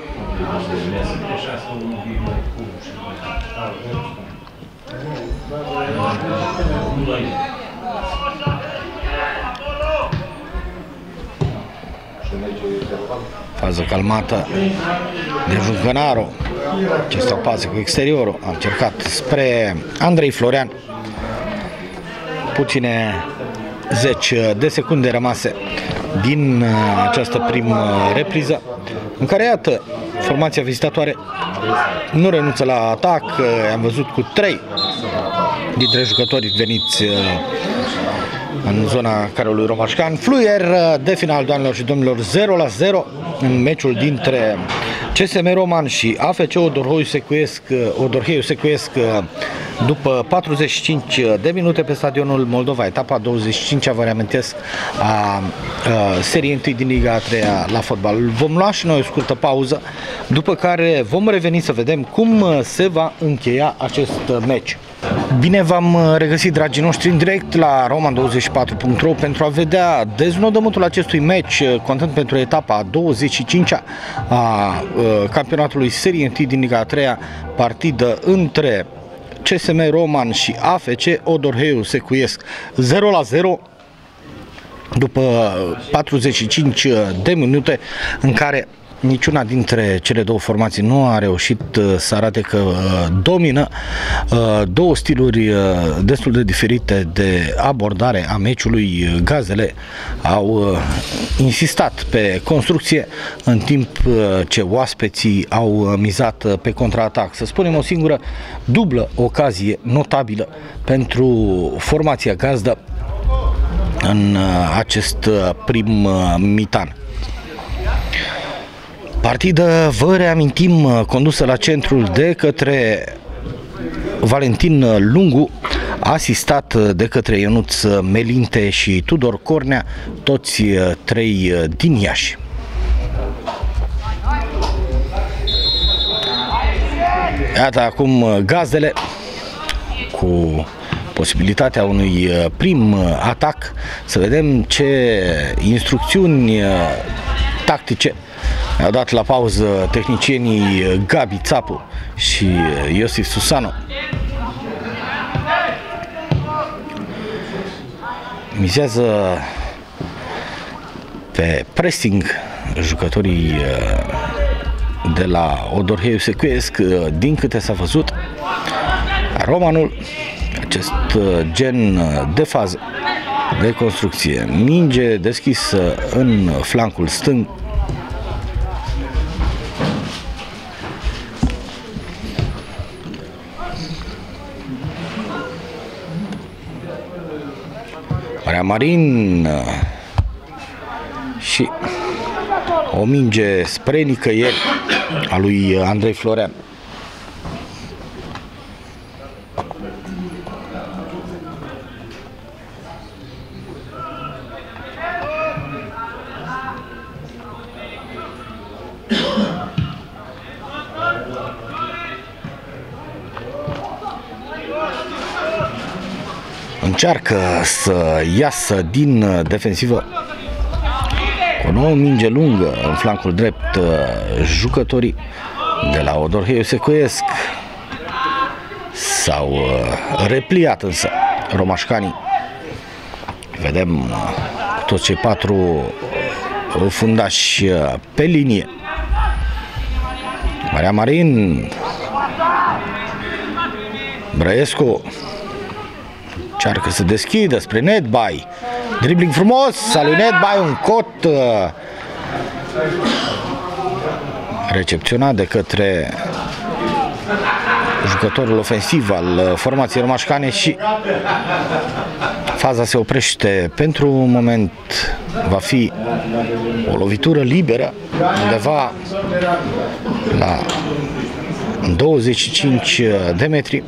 Fază calmată de Juncănaru. Acesta o pasă cu exteriorul. A încercat spre Andrei Florean. Puține 10 de secunde rămase din această primă repriză, în care, iată, formația vizitatoare nu renunță la atac. Am văzut cu 3 dintre jucătorii veniți în zona careului romașcan. Fluier de final, doamnelor și domnilor, 0-0 în meciul dintre CSM Roman și AFC Targu Secuiesc după 45 de minute pe stadionul Moldova, etapa 25-a, vă reamintesc, a seriei 1 din Liga a 3-a la fotbal. Vom lua și noi o scurtă pauză, după care vom reveni să vedem cum se va încheia acest meci. Bine v-am regăsit, dragii noștri, în direct la roman24.ro pentru a vedea deznodământul acestui meci, contând pentru etapa 25-a a campionatului serie 1 din Liga a 3-a, partidă între CSM Roman și AFC Targu Secuiesc. 0-0 după 45 de minute în care niciuna dintre cele două formații nu a reușit să arate că domină. Două stiluri destul de diferite de abordare a meciului. Gazdele au insistat pe construcție, în timp ce oaspeții au mizat pe contraatac. Să spunem, o singură dublă ocazie notabilă pentru formația gazdă în acest prim mitan. Partidă, vă reamintim, condusă la centrul de către Valentin Lungu, asistat de către Ionuț Melinte și Tudor Cornea, toți 3 din Iași. Iată acum gazdele cu posibilitatea unui prim atac. Să vedem ce instrucțiuni tactice au dat la pauză tehnicienii Gabi Țapu și Iosif Susano. Mizează pe pressing jucătorii de la Targu Secuiesc, din câte s-a văzut. Romanul, acest gen de fază de construcție, minge deschisă în flancul stâng. Marin și o minge spre nicăieri a lui Andrei Florean. Încearcă să iasă din defensivă cu o nouă minge lungă în flancul drept jucătorii de la Targu Secuiesc. S-au repliat însă romașcanii. Vedem cu toți cei 4 fundași pe linie. Maria Marin, Brăescu încearcă să deschidă spre Nedbai. Dribbling frumos al lui Nedbai, un cot recepționat de către jucătorul ofensiv al formației romașcane și faza se oprește pentru un moment. Va fi o lovitură liberă undeva la 25 de metri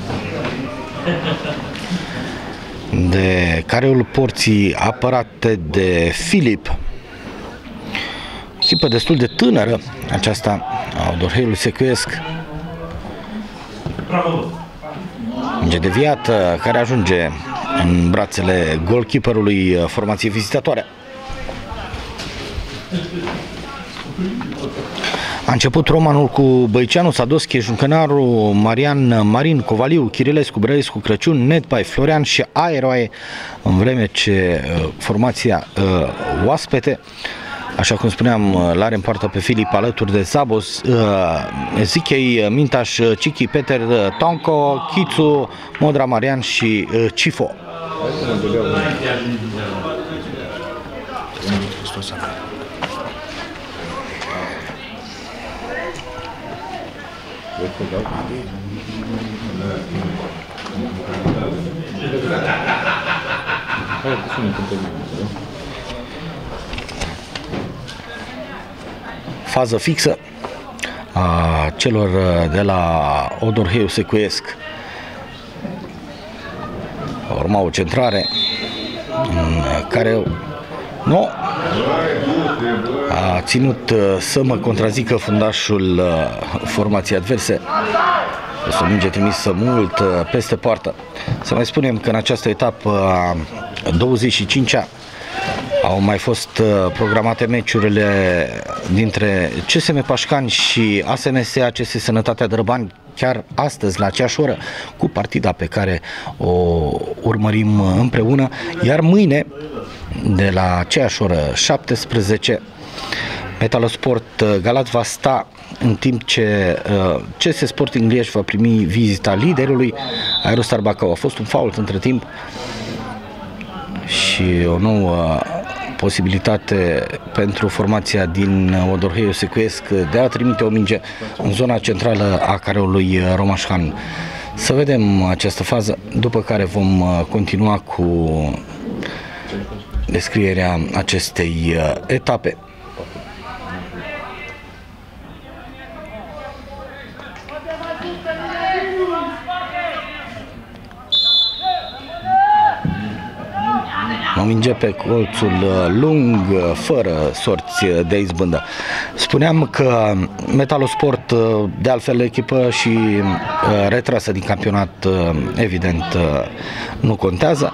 de careul porții apărate de Filip. Echipă destul de tânără aceasta a Targu Secuiesc. Minge deviată care ajunge în brațele goalkeeperului formației vizitatoare. A început romanul cu Băiceanu, Sadosche, Juncănaru, Marian, Marin, Covaliu, Chirilescu, Brăescu, Crăciun, Nedbai, Florean și Aeroae, în vreme ce formația oaspete, așa cum spuneam, l-are în poartă pe Filip alături de Zabos, Zichei, Mintaș, Cichi, Peter, Tonco, Chițu, Modra, Marian și Cifo. Hristos. Fază fixă a celor de la Targu Secuiesc. Urma o centrare în care nu a ținut să mă contrazică fundașul formației adverse. O minge trimisă mult peste poartă. Să mai spunem că în această etapă a 25-a au mai fost programate meciurile dintre CSM Pașcani și ASMS ACS Sănătatea Drăbani chiar astăzi la aceeași oră, cu partida pe care o urmărim împreună, iar mâine de la aceeași oră 17 Metalosport Galați va sta, în timp ce CS Sporting Liege va primi vizita liderului Aerostar Bacău. A fost un fault între timp și o nouă posibilitate pentru formația din Targu Secuiesc de a trimite o minge în zona centrală a careului Romașcan. Să vedem această fază, după care vom continua cu descrierea acestei etape. O minge pe colțul lung, fără sorți de izbândă. Spuneam că Metalosport, de altfel echipă și retrasă din campionat, evident nu contează.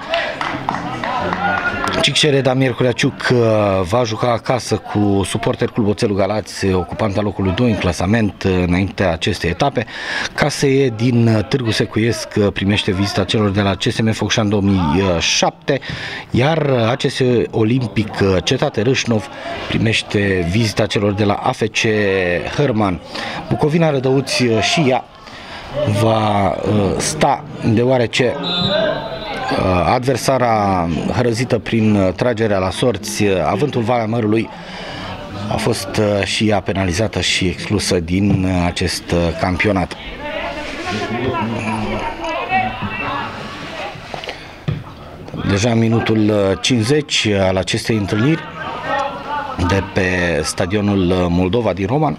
Cicșere Damir Ciuc va juca acasă cu Suporter Club Oțelul Galați, ocupanta locului 2 în clasament înaintea acestei etape. KSE din Târgu Secuiesc primește vizita celor de la CSM Focșani 2007, iar ACS Olimpic Cetate Râșnov primește vizita celor de la AFC Hărman. Bucovina Rădăuți și ea va sta, deoarece adversara hărăzită prin tragerea la sorți, Avântul Valea Mărului, a fost și ea penalizată și exclusă din acest campionat. Deja în minutul 50 al acestei întâlniri de pe stadionul Moldova din Roman.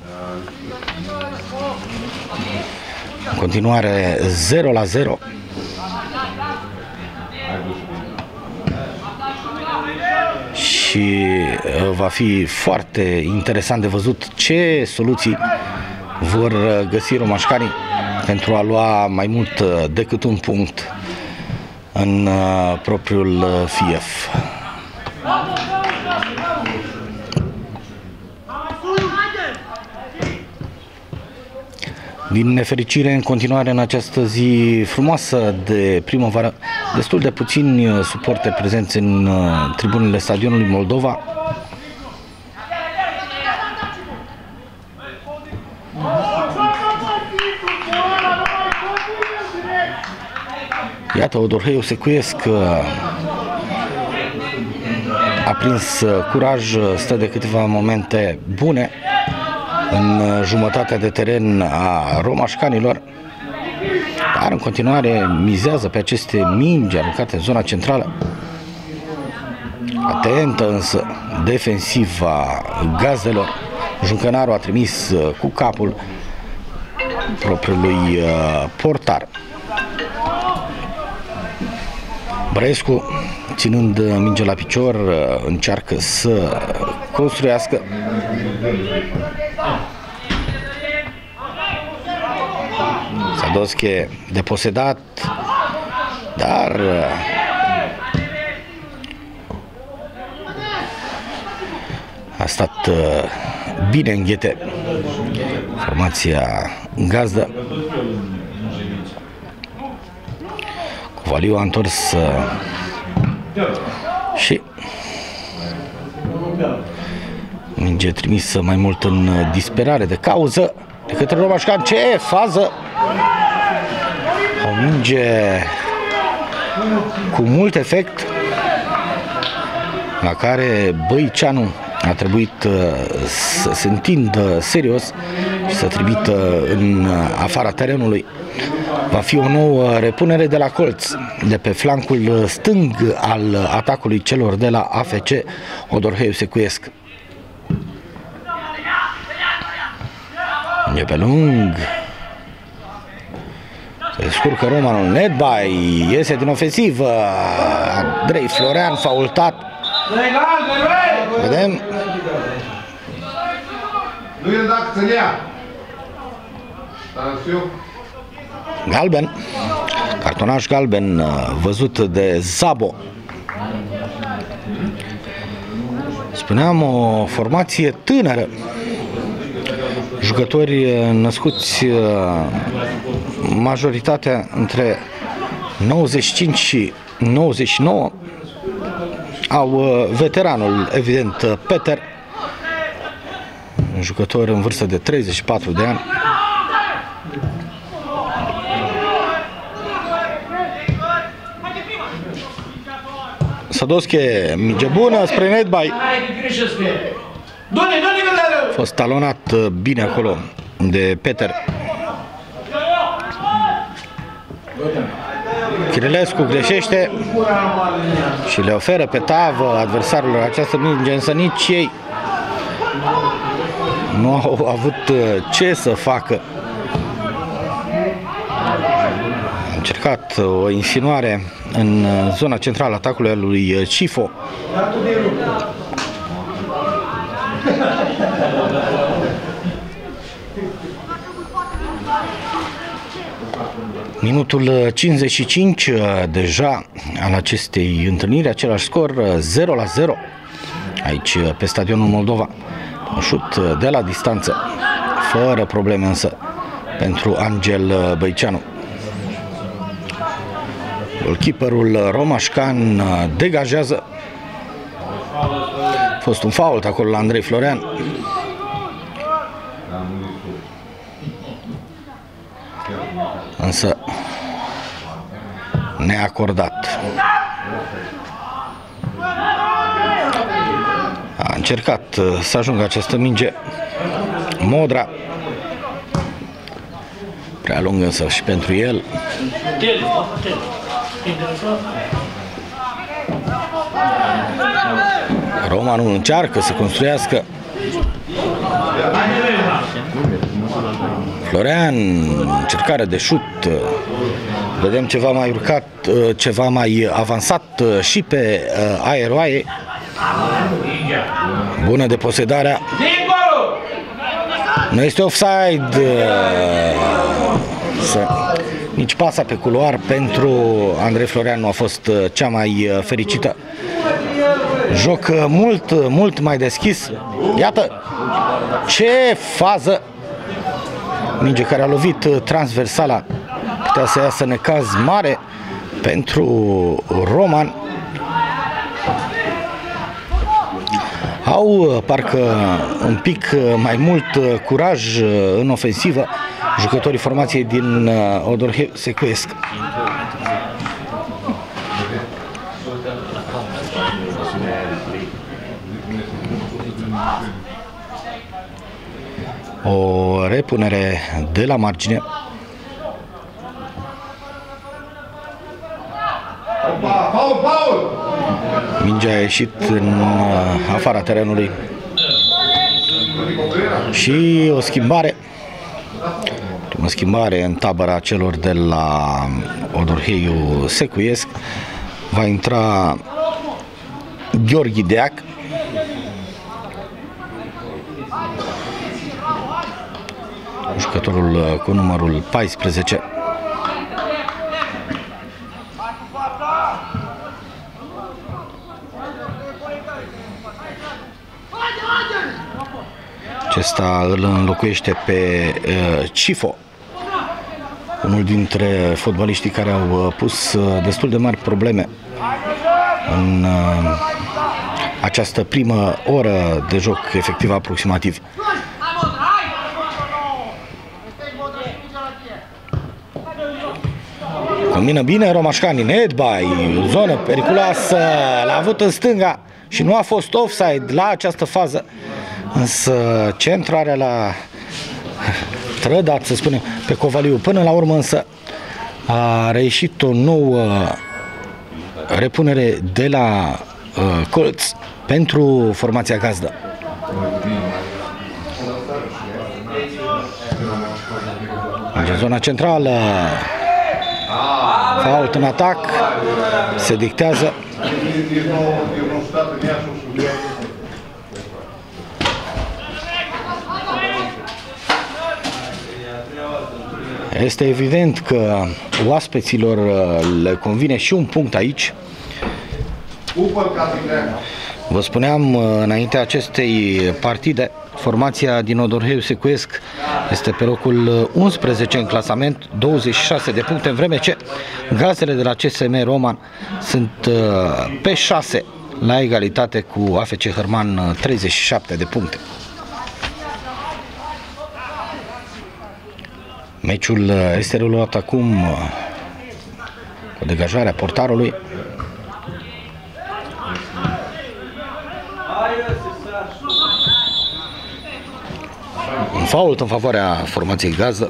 În continuare 0-0. Și va fi foarte interesant de văzut ce soluții vor găsi romașcanii pentru a lua mai mult decât un punct în propriul fief. Din nefericire, în continuare, în această zi frumoasă de primăvară, destul de puțini suporteri prezenți în tribunele stadionului Moldova. Iată, Targu Secuiesc a prins curaj, stă de câteva momente bune în jumătatea de teren a romașcanilor, dar în continuare mizează pe aceste mingi aruncate în zona centrală. Atentă însă defensiva gazdelor. Juncănarul a trimis cu capul propriului portar. Brăescu, ținând mingea la picior, încearcă să construiască. Sadosche deposedat, dar a stat bine în ghete formația gazdă. Cuvaliu a întors și minge trimisă mai mult în disperare de cauză de către romașcan. Ce fază! O minge cu mult efect la care Băiceanu a trebuit să se întindă serios și să trimită în afara terenului. Va fi o nouă repunere de la colț, de pe flancul stâng al atacului celor de la AFC Targu Secuiesc. E pe lung. Se descurcă romanul, netby, iese din ofensivă. Andrei Florean faultat. Vedem. Nu e dacă să ia. Galben. Cartonaș galben văzut de Zabo. Spuneam, o formație tânără. Jucători născuți majoritatea între 95 și 99. Au veteranul, evident, Peter, un jucător în vârstă de 34 de ani. Sadosche, minge bună spre netby. A fost talonat bine acolo de Peter. Chirilescu greșește și le oferă pe tavă adversarilor această minge, însă nici ei nu au avut ce să facă. A încercat o insinuare în zona centrală atacului lui Cifo. Minutul 55 deja al acestei întâlniri, același scor 0-0 aici pe stadionul Moldova. Un șut de la distanță, fără probleme însă pentru Angel Băiceanu. Golkeeperul romașcan degajează. A fost un fault acolo la Andrei Florean. Însă neacordat. A încercat să ajungă această minge Modra. Prea lung însă și pentru el. Romanul încearcă să construiască. Florean, încercare de șut. Vedem ceva mai urcat, ceva mai avansat și pe aeroaie. Bună deposedarea. Nu este offside. Nici pasa pe culoar pentru Andrei Florean nu a fost cea mai fericită. Joc mult mai deschis. Iată ce fază. Minge care a lovit transversala. Putea să iasă necaz mare pentru Roman. Au parcă un pic mai mult curaj în ofensivă jucătorii formației din Targu Secuiesc. O repunere de la margine. Mingea a ieșit în afara terenului. Și o schimbare. O schimbare în tabăra celor de la Targu Secuiesc. Va intra Gheorghe Deac. Jucătorul cu numărul 14. Acesta îl înlocuiește pe Cifo, unul dintre fotbaliștii care au pus destul de mari probleme în această primă oră de joc efectiv aproximativ. Combină bine romașcanii, netby, zonă periculoasă, l-a avut în stânga, și nu a fost offside la această fază, însă centrarea la trădat, să spunem, pe Covaliu. Până la urmă însă a reieșit o nouă repunere de la colț pentru formația gazdă. În zona centrală, fault în atac, se dictează. Este evident că oaspeților le convine și un punct aici. Vă spuneam înaintea acestei partide, formația din Odorheiu Secuiesc este pe locul 11 în clasament, 26 de puncte, în vreme ce gazdele de la CSM Roman sunt pe 6 la egalitate cu AFC Hărman, 37 de puncte. Meciul este reluat acum cu degajarea portarului. Un fault în favoarea formației gazdă.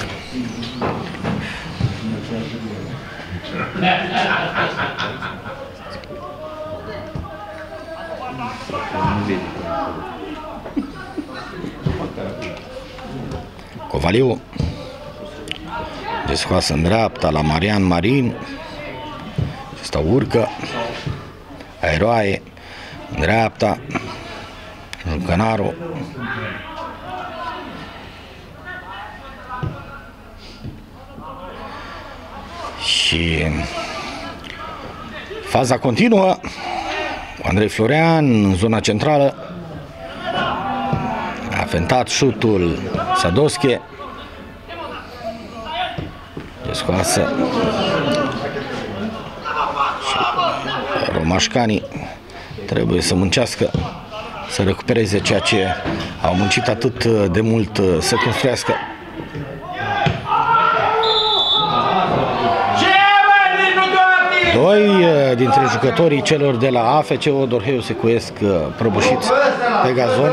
Covaliu. Descoasă în dreapta la Marian Marin. Acesta urcă. Aeroaie. În dreapta. Jucănarul. Și faza continuă. Andrei Florean în zona centrală. A fentat șutul Sadosche. Descoasă. Romașcanii trebuie să muncească, să recupereze ceea ce au muncit atât de mult să construiască. Doi dintre jucătorii celor de la AFC Odorheiu Secuiesc prăbușiți pe gazon.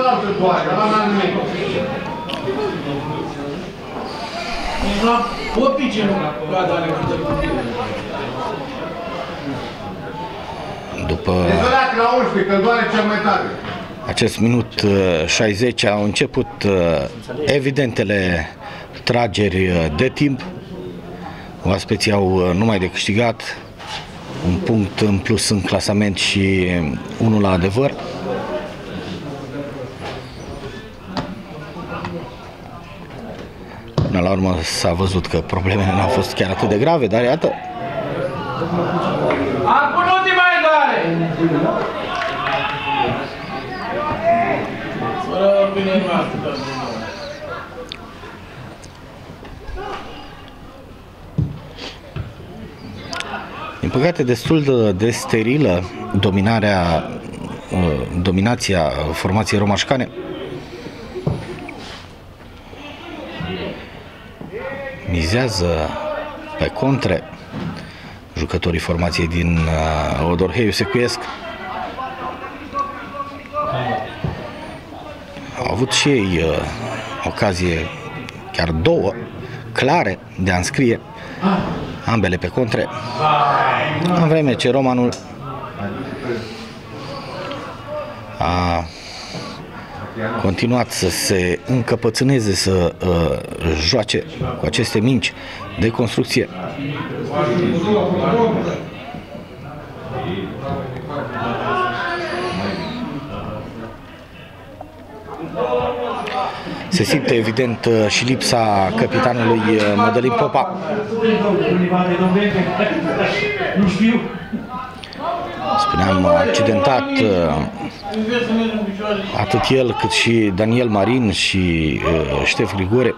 După acest minut 60 au început evidentele trageri de timp. Oaspeții au numai de câștigat, un punct în plus în clasament și unul la adevăr. Până la urmă s-a văzut că problemele nu au fost chiar atât de grave, dar iată. Acum nu te mai doare! Din păcate, destul de sterilă dominația formației romașcane. Mizează pe contre jucătorii formației din Odorheiu Secuiesc. Au avut și ei ocazie, chiar două, clare de a înscrie, ambele pe contre, în vreme ce Romanul a continuat să se încăpățâneze, să joace cu aceste mingi de construcție. Se simte evident și lipsa capitanului Mădălin Popa. Spuneam, accidentat atât el cât și Daniel Marin și Ștef Grigore.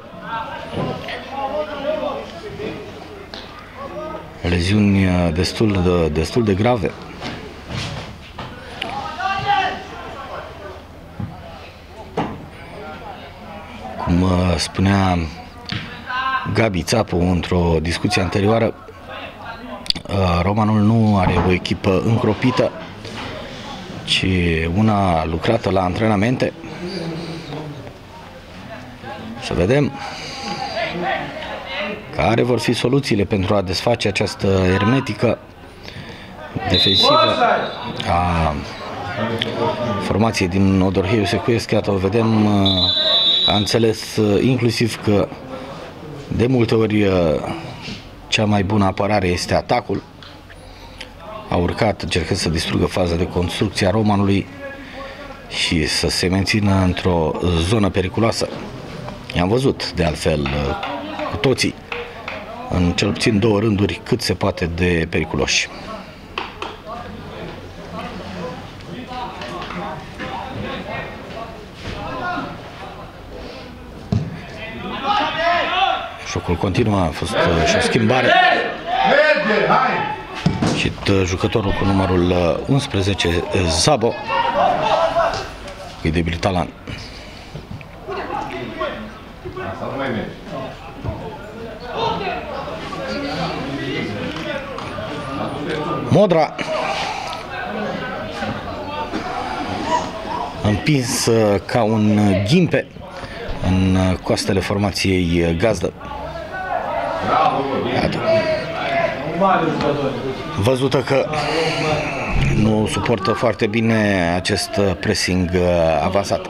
Leziuni destul de grave. Cum spunea Gabi Țapu într-o discuție anterioară, Romanul nu are o echipă încropită, ci una lucrată la antrenamente. Să vedem care vor fi soluțiile pentru a desface această ermetică defensivă a formației din Odorheiu Secuiesc. Iată, o vedem, a înțeles inclusiv că de multe ori cea mai bună apărare este atacul. A urcat încercând să distrugă faza de construcție a romanului și să se mențină într-o zonă periculoasă. I-am văzut, de altfel, cu toții, în cel puțin 2 rânduri, cât se poate de periculoși. Jocul continuă, a fost și o schimbare. Și jucătorul cu numărul 11, Zabo, îi debil Talan. Modra împins ca un ghimpe în coastele formației gazdă. Iată. Văzută că nu suportă foarte bine acest pressing avansat.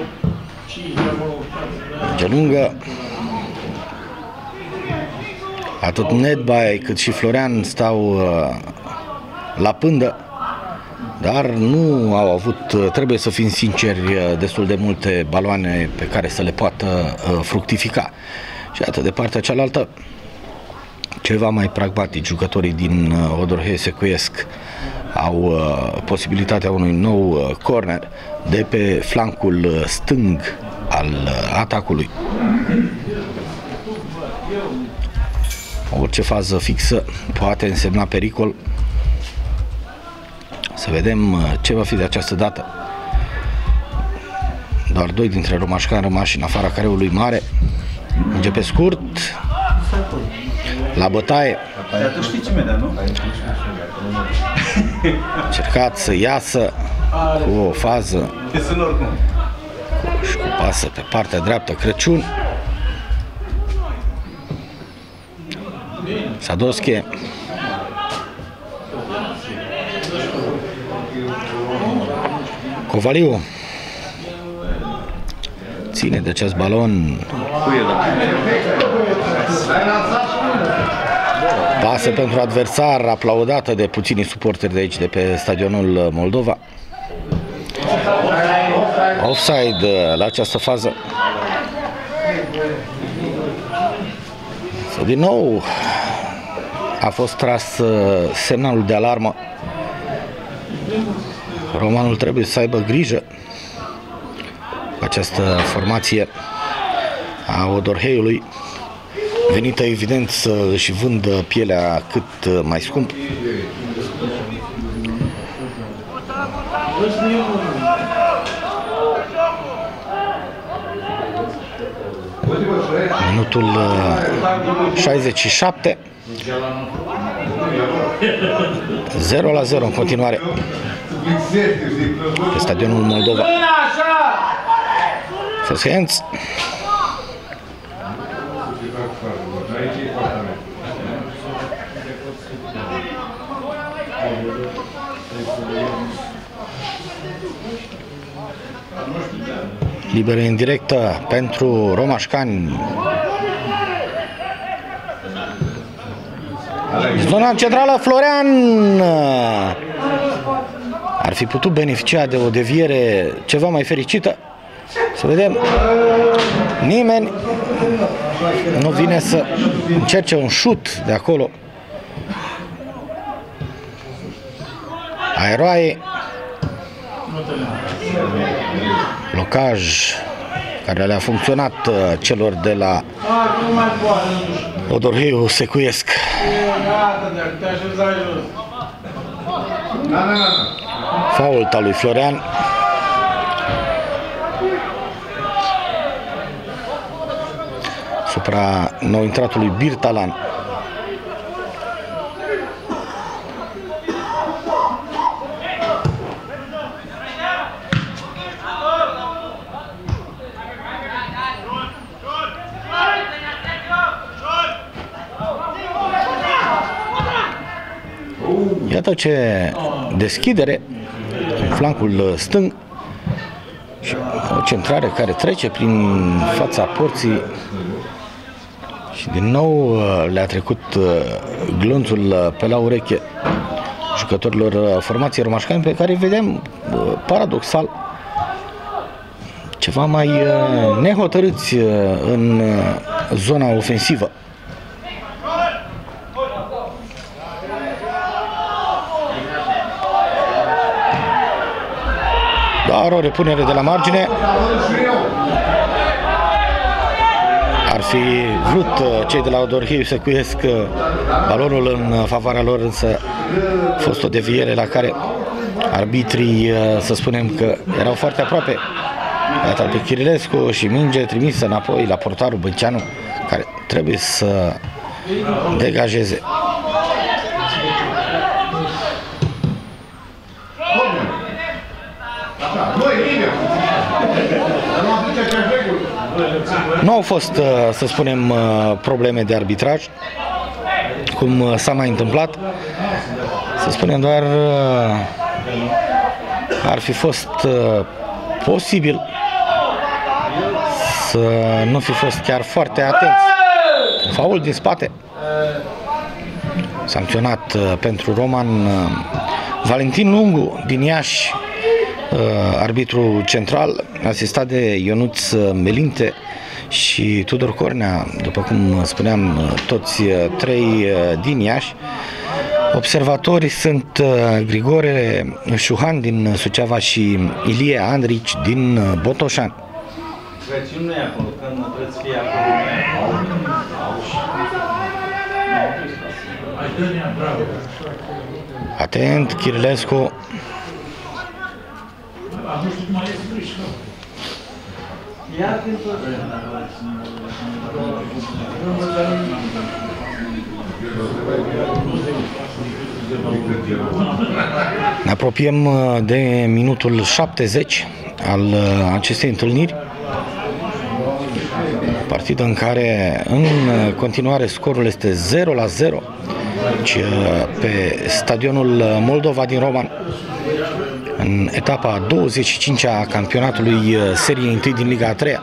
Gelungă. Atât Nedbai cât și Florean stau la pândă, dar nu au avut, trebuie să fim sinceri, destul de multe baloane pe care să le poată fructifica. Și atât de partea cealaltă, ceva mai pragmatic, jucătorii din Odorheiu Secuiesc au posibilitatea unui nou corner de pe flancul stâng al atacului. Orice fază fixă poate însemna pericol. Să vedem ce va fi de această dată. Doar 2 dintre romașcani rămași în afara careului mare. Merge pe scurt. La bătaie. Încercat să iasă cu o fază și cu pasă pe partea dreaptă Crăciun. Sadosche. Covaliu ține de acest balon. Pasă pentru adversar, aplaudată de puțini suporteri de aici, de pe stadionul Moldova. Offside la această fază. Din nou a fost tras semnalul de alarmă. Romanul trebuie să aibă grijă cu această formație a Odorheiului, venită evident să își vândă pielea cât mai scump. Minutul 67. 0-0 în continuare pe stadionul Moldova. Făshenț. Liberă indirectă pentru romașcani. Zona centrală, Florean ar fi putut beneficia de o deviere ceva mai fericită. Să vedem. Nimeni nu vine să încerce un șut de acolo. Aeroaie. Blocaj care le-a funcționat celor de la Odorheiu Secuiesc. Fault al lui Florean. Supra nou intratului Birtalan. Iată ce deschidere în flancul stâng și o centrare care trece prin fața porții și din nou le-a trecut glonțul pe la ureche jucătorilor formației romașcani, pe care vedeam paradoxal ceva mai nehotărâți în zona ofensivă. Dar o repunere de la margine. Ar fi vrut cei de la Targu Secuiesc balonul în favoarea lor, însă a fost o deviere la care arbitrii, să spunem că erau foarte aproape. Iată pe Chirilescu și minge trimisă înapoi la portarul Bânceanu, care trebuie să degajeze. Nu au fost, să spunem, probleme de arbitraj, cum s-a mai întâmplat. Să spunem doar, ar fi fost posibil să nu fi fost chiar foarte atenți. Faul din spate. Sancționat pentru Roman Valentin Lungu din Iași, arbitru central, asistat de Ionuț Melinte și Tudor Cornea, după cum spuneam, toți trei din Iași. Observatorii sunt Grigore Șuhan din Suceava și Ilie Andrici din Botoșani. Atent, Chirilescu. Ne apropiem de minutul 70 al acestei întâlniri. Partidă în care în continuare scorul este 0-0 pe stadionul Moldova din Roman, în etapa 25-a campionatului seriei 1 din Liga a 3-a.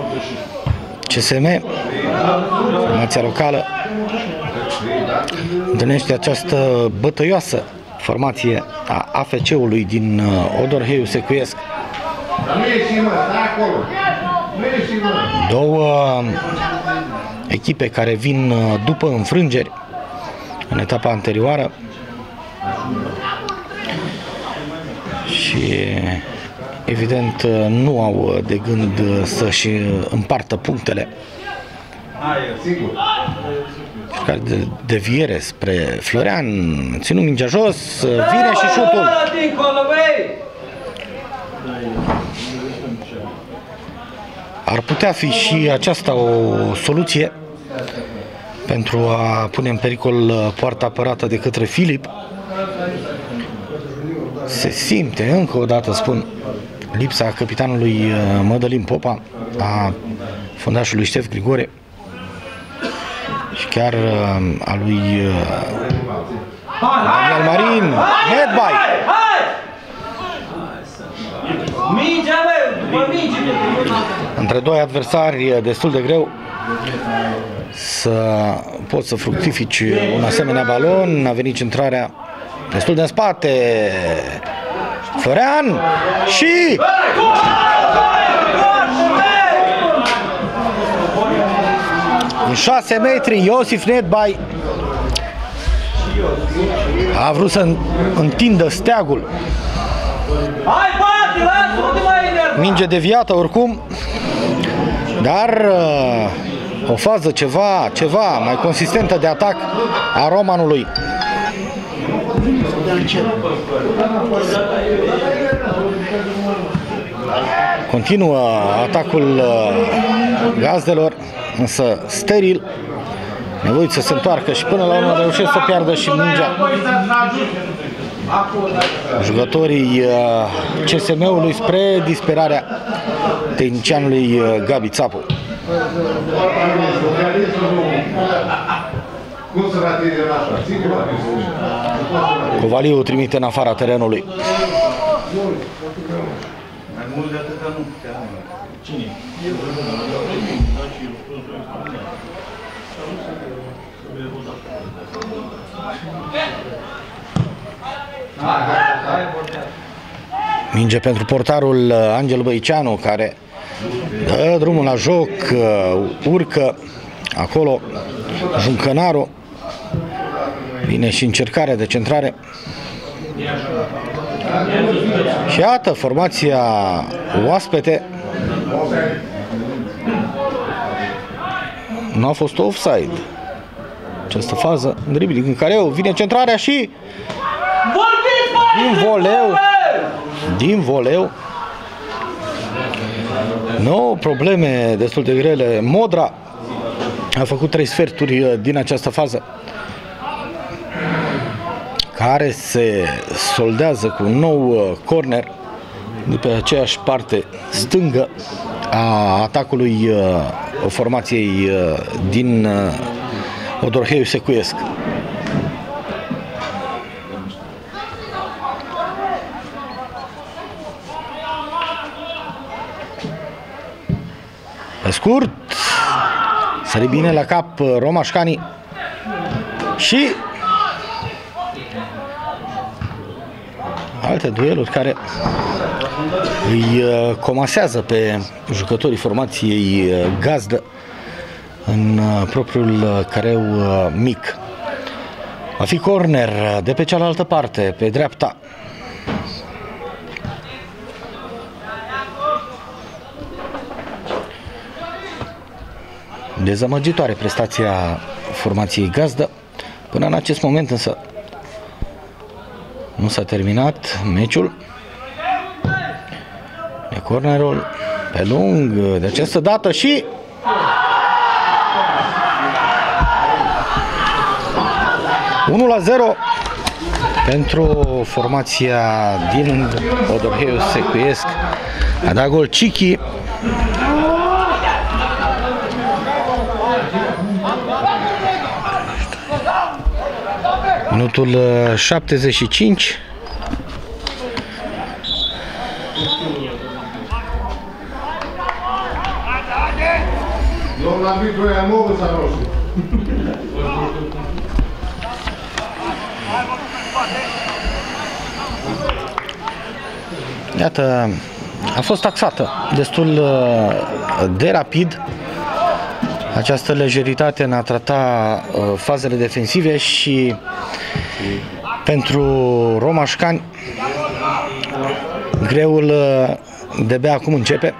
CSM, formația locală, întâlnește această bătăioasă formație a AFC-ului din Targu Secuiesc. Două echipe care vin după înfrângeri în etapa anterioară și evident nu au de gând să-și împartă punctele. Care de deviere spre Florian, ținut mingea jos, vine și șutul. Ar putea fi și aceasta o soluție pentru a pune în pericol poarta apărată de către Filip. Se simte, încă o dată spun, lipsa capitanului Mădălin Popa, a fundașului Ștef Grigore și chiar a lui Daniel Marin. Headbite! Între doi adversari destul de greu să poți să fructifici un asemenea balon. A venit centrarea destul de în spate. Florian și... în 6 metri Iosif Nedbai a vrut să întindă steagul. Minge deviată oricum, dar o fază ceva mai consistentă de atac a romanului. Continuă atacul gazdelor, însă steril, nevoit să se întoarcă și până la urmă reușesc să piardă și mingea. Jucătorii CSM-ului spre disperarea tehnicianului Gabi Țapu. Cum să ratezi în așa? Ține-mă la mine. Covaliu trimite în afara terenului. Mai mult de atâta nu putea. Cine? Minge pentru portarul Angel Băiceanu, care dă drumul la joc, urcă acolo Juncănaru. Vine și încercarea de centrare. Și iată formația oaspete. Nu a fost offside această fază, dribbling în care vine centrarea și din voleu nouă probleme destul de grele. Modra a făcut 3 sferturi din această fază, care se soldează cu un nou corner de pe aceeași parte stângă a atacului formației din Targu Secuiesc. Pe scurt, sări bine la cap Romașcani și alte dueluri care îi comasează pe jucătorii formației gazdă în propriul careu mic. Va fi corner de pe cealaltă parte, pe dreapta. Dezamăgitoare prestația formației gazdă. Până în acest moment însă nu s-a terminat meciul. E cornerul pe lung de această dată și (1-0) pentru formația din Targu Secuiesc. A dat gol Cichi. Minutul 75. Domnul arbitru e amorul sau roșu? Iată, a fost taxată destul de rapid această lejeritate în a trata fazele defensive și pentru romașcani greul de-abia acum începe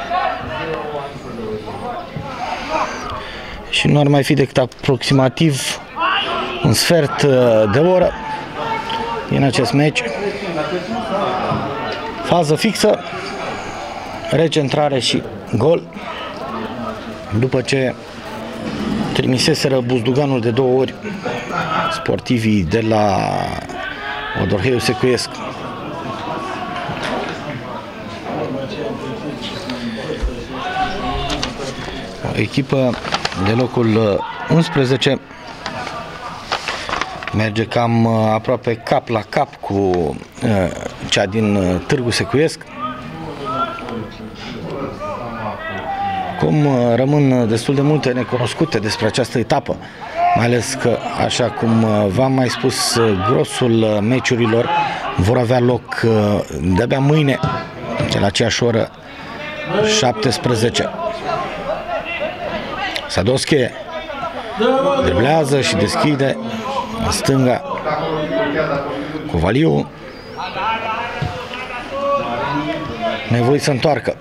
și nu ar mai fi decât aproximativ un sfert de oră din acest meci. Fază fixă, recentrare și gol, după ce trimiseseră buzduganul de 2 ori sportivii de la Targu Secuiesc. O echipă de locul 11 merge cam aproape cap la cap cu cea din Targu Secuiesc. Cum rămân destul de multe necunoscute despre această etapă, mai ales că, așa cum v-am mai spus, grosul meciurilor vor avea loc de-abia mâine, la aceeași oră, 17. Sadosche driblează și deschide în stânga. Covaliu nevoie să întoarcă.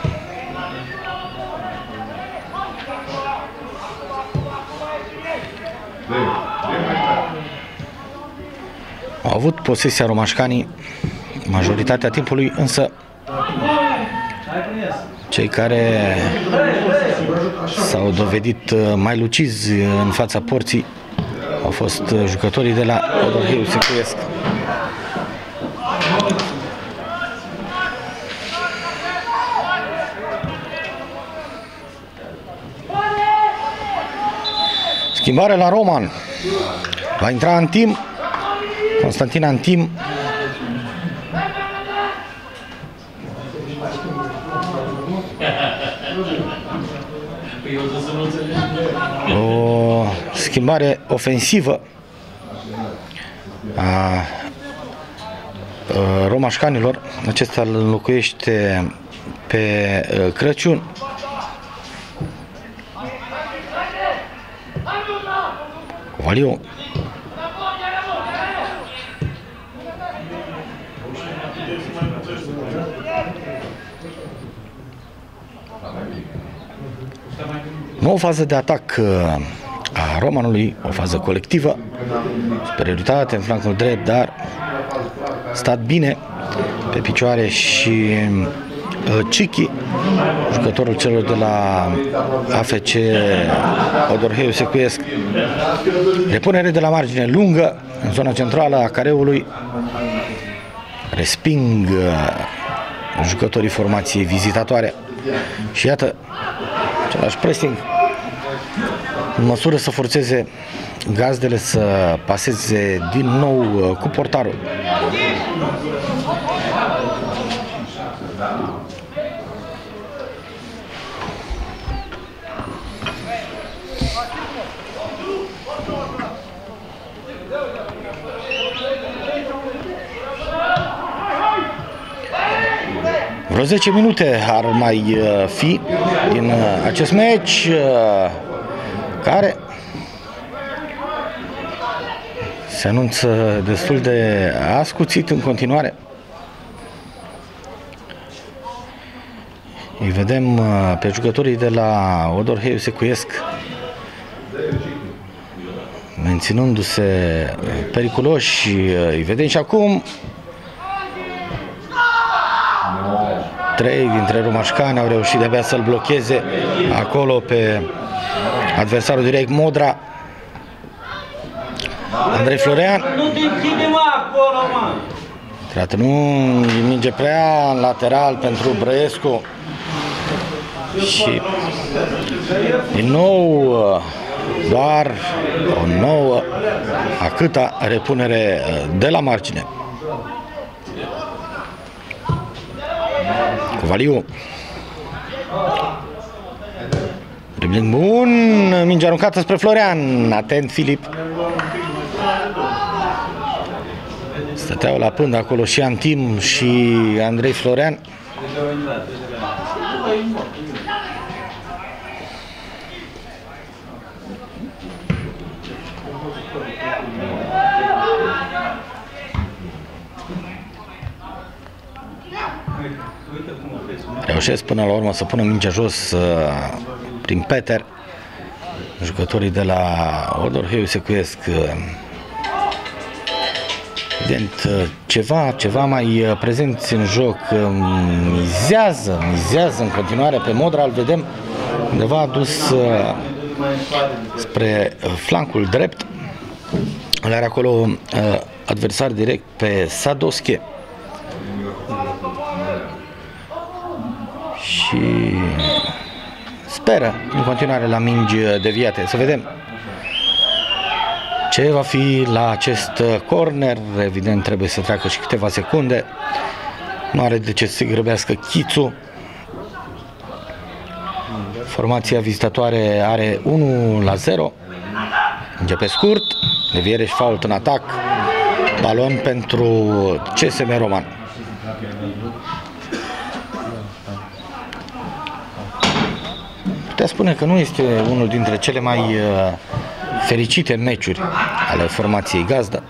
Au avut posesia romașcanii majoritatea timpului, însă cei care s-au dovedit mai lucizi în fața porții au fost jucătorii de la Targu Secuiesc. Schimbare la Roman. Va intra Antim. Constantin Antim. O schimbare ofensivă a romașcanilor. Acesta îl înlocuiește pe Crăciun. Covaliu. Nouă fază de atac a Romanului, o fază colectivă, superioritate în flancul drept, dar stat bine pe picioare și Cichi, jucătorul celor de la AFC Targu Secuiesc. Repunere de la margine lungă în zona centrală a careului. Resping jucătorii formației vizitatoare. Și iată, același pressing în măsură să forțeze gazdele să paseze din nou cu portarul. Vreo 10 minute ar mai fi din acest meci care se anunță destul de ascuțit în continuare. Îi vedem pe jucătorii de la Targu Secuiesc menținându-se periculoși. Îi vedem și acum. 3 dintre romașcani au reușit de-abia să-l blocheze acolo pe adversarul direct, Modra. Andrei Florean. Nu te închide, mă, acolo, mă! Trat în unghi, minge prea în lateral pentru Brăescu. Și din nou doar o nouă a câta repunere de la margine. Covaliu. Dribling bun, minge aruncată spre Florean. Atent Filip. Stăteau la pândă acolo și Antim și Andrei Florean. Reușesc până la urmă să pună mingea jos prin Peter. Jucătorii de la Targu Secuiesc, evident, ceva mai prezenți în joc. Mizează în continuare pe Modra. Îl vedem undeva dus spre flancul drept. Îl are acolo adversar direct pe Sadosche. Și speră în continuare la mingi deviate. Să vedem ce va fi la acest corner. Evident trebuie să treacă și câteva secunde. Nu are de ce să se grăbească Chițu. Formația vizitatoare are 1-0. Începe scurt. Deviere și fault în atac. Balon pentru CSM Roman. Putea spune că nu este unul dintre cele mai fericite meciuri ale formației gazdă.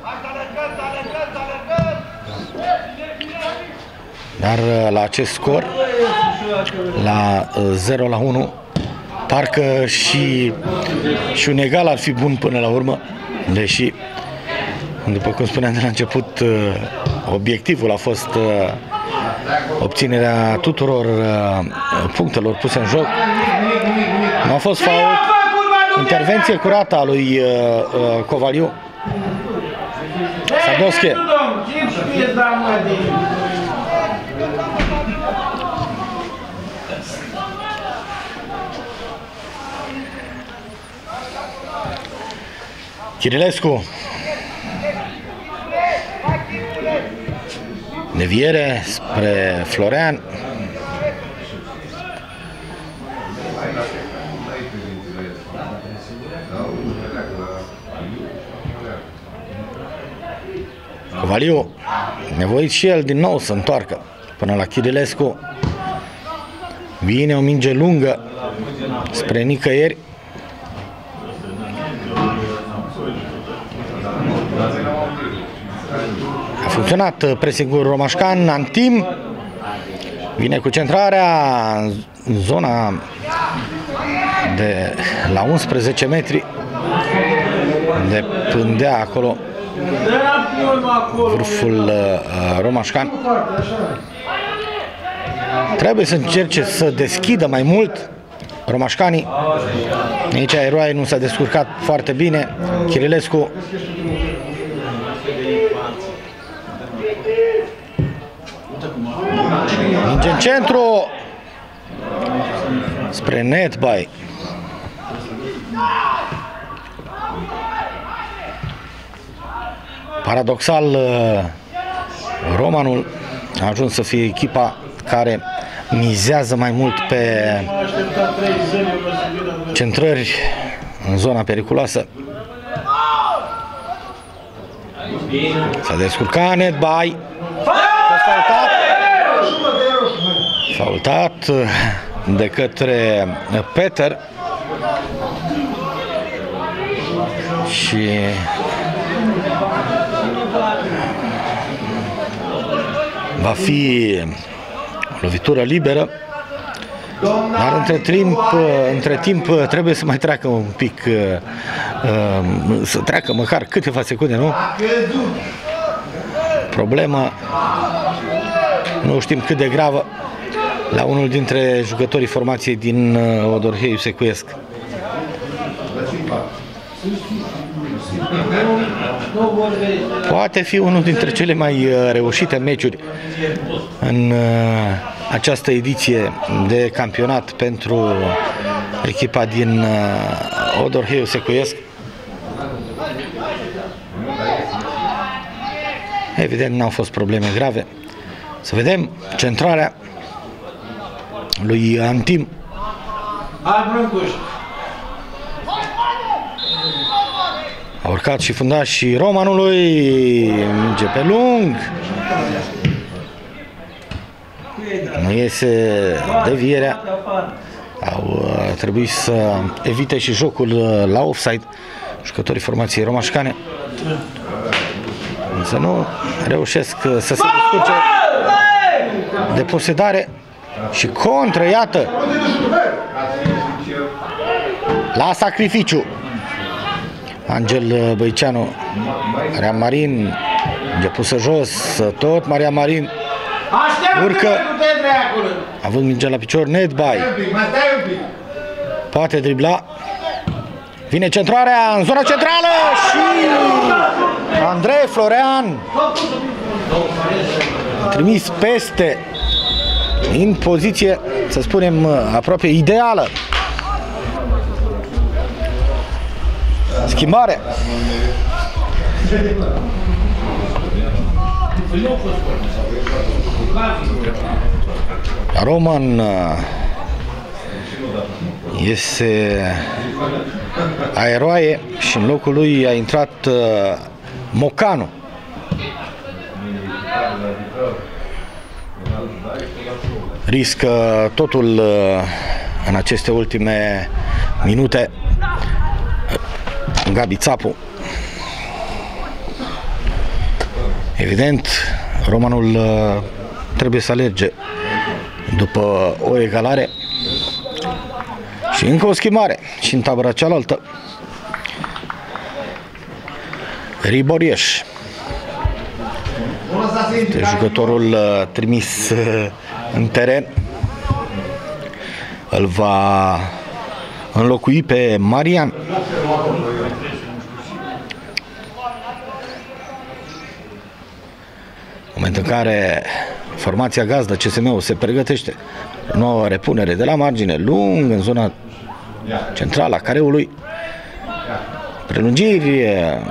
Dar la acest scor, la 0-1, parcă și un egal ar fi bun până la urmă, deși, după cum spuneam de la început, obiectivul a fost obținerea tuturor punctelor puse în joc. Nu a fost fault. Intervenție curată a lui Covaliu. Sadosche. Chirilescu. Deviere spre Florean. Covaliu, nevoit și el din nou să întoarcă până la Chirilescu. Vine o minge lungă spre nicăieri. A funcționat pressing-ul romașcan. Antim vine cu centrarea în zona de la 11 metri, de pândea acolo vârful romașcan. Trebuie să încerce să deschidă mai mult romașcanii. Aici eroii nu s-a descurcat foarte bine. Chirilescu. Minge în centru spre netby. Paradoxal, Romanul a ajuns să fie echipa care mizează mai mult pe centrări în zona periculoasă. S-a descurcat netby. Faultat de către Peter și va fi o lovitură liberă, dar între timp trebuie să mai treacă un pic, să treacă măcar câteva secunde, nu? Problema, nu știm cât de gravă, la unul dintre jucătorii formației din Targu Secuiesc. Poate fi unul dintre cele mai reușite meciuri în această ediție de campionat pentru echipa din Targu Secuiesc. Evident, n-au fost probleme grave. Să vedem centrarea lui Antim. A urcat și fundașii Romanului. Minge pe lung. Nu iese devierea. Au trebuit să evite și jocul la offside jucătorii formației romașcane. Însă nu reușesc să se descurce de posedare și contră, iată, la sacrificiu. Angel Băiceanu, Maria Marin, e pusă jos, tot Maria Marin urcă, având mingea la picior, netby, poate dribla, vine centrarea în zona centrală și Andrei Florean trimis peste, în poziție, să spunem, aproape ideală. Schimbare. Roman iese Aeroaie și în locul lui a intrat Mocanu. Riscă totul în aceste ultime minute Gabi Țapu. Evident, Romanul trebuie să alerge după o egalare și încă o schimbare și în tabăra cealaltă. Riborieș este jucătorul trimis în teren. Îl va înlocui pe Marian. Moment în care formația gazdă CSM-ul se pregătește nouă repunere de la margine, lung în zona centrală a careului. prelungiri.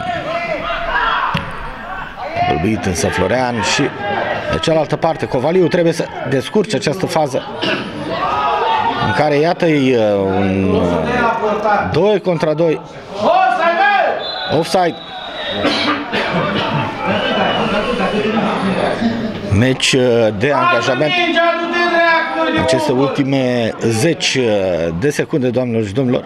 Bălbuit însă Florean și de cealaltă parte Covaliu trebuie să descurce această fază în care iată-i un 2 contra 2. Offside. Meci de angajament. Aceste ultime 10 de secunde, doamnelor și domnilor.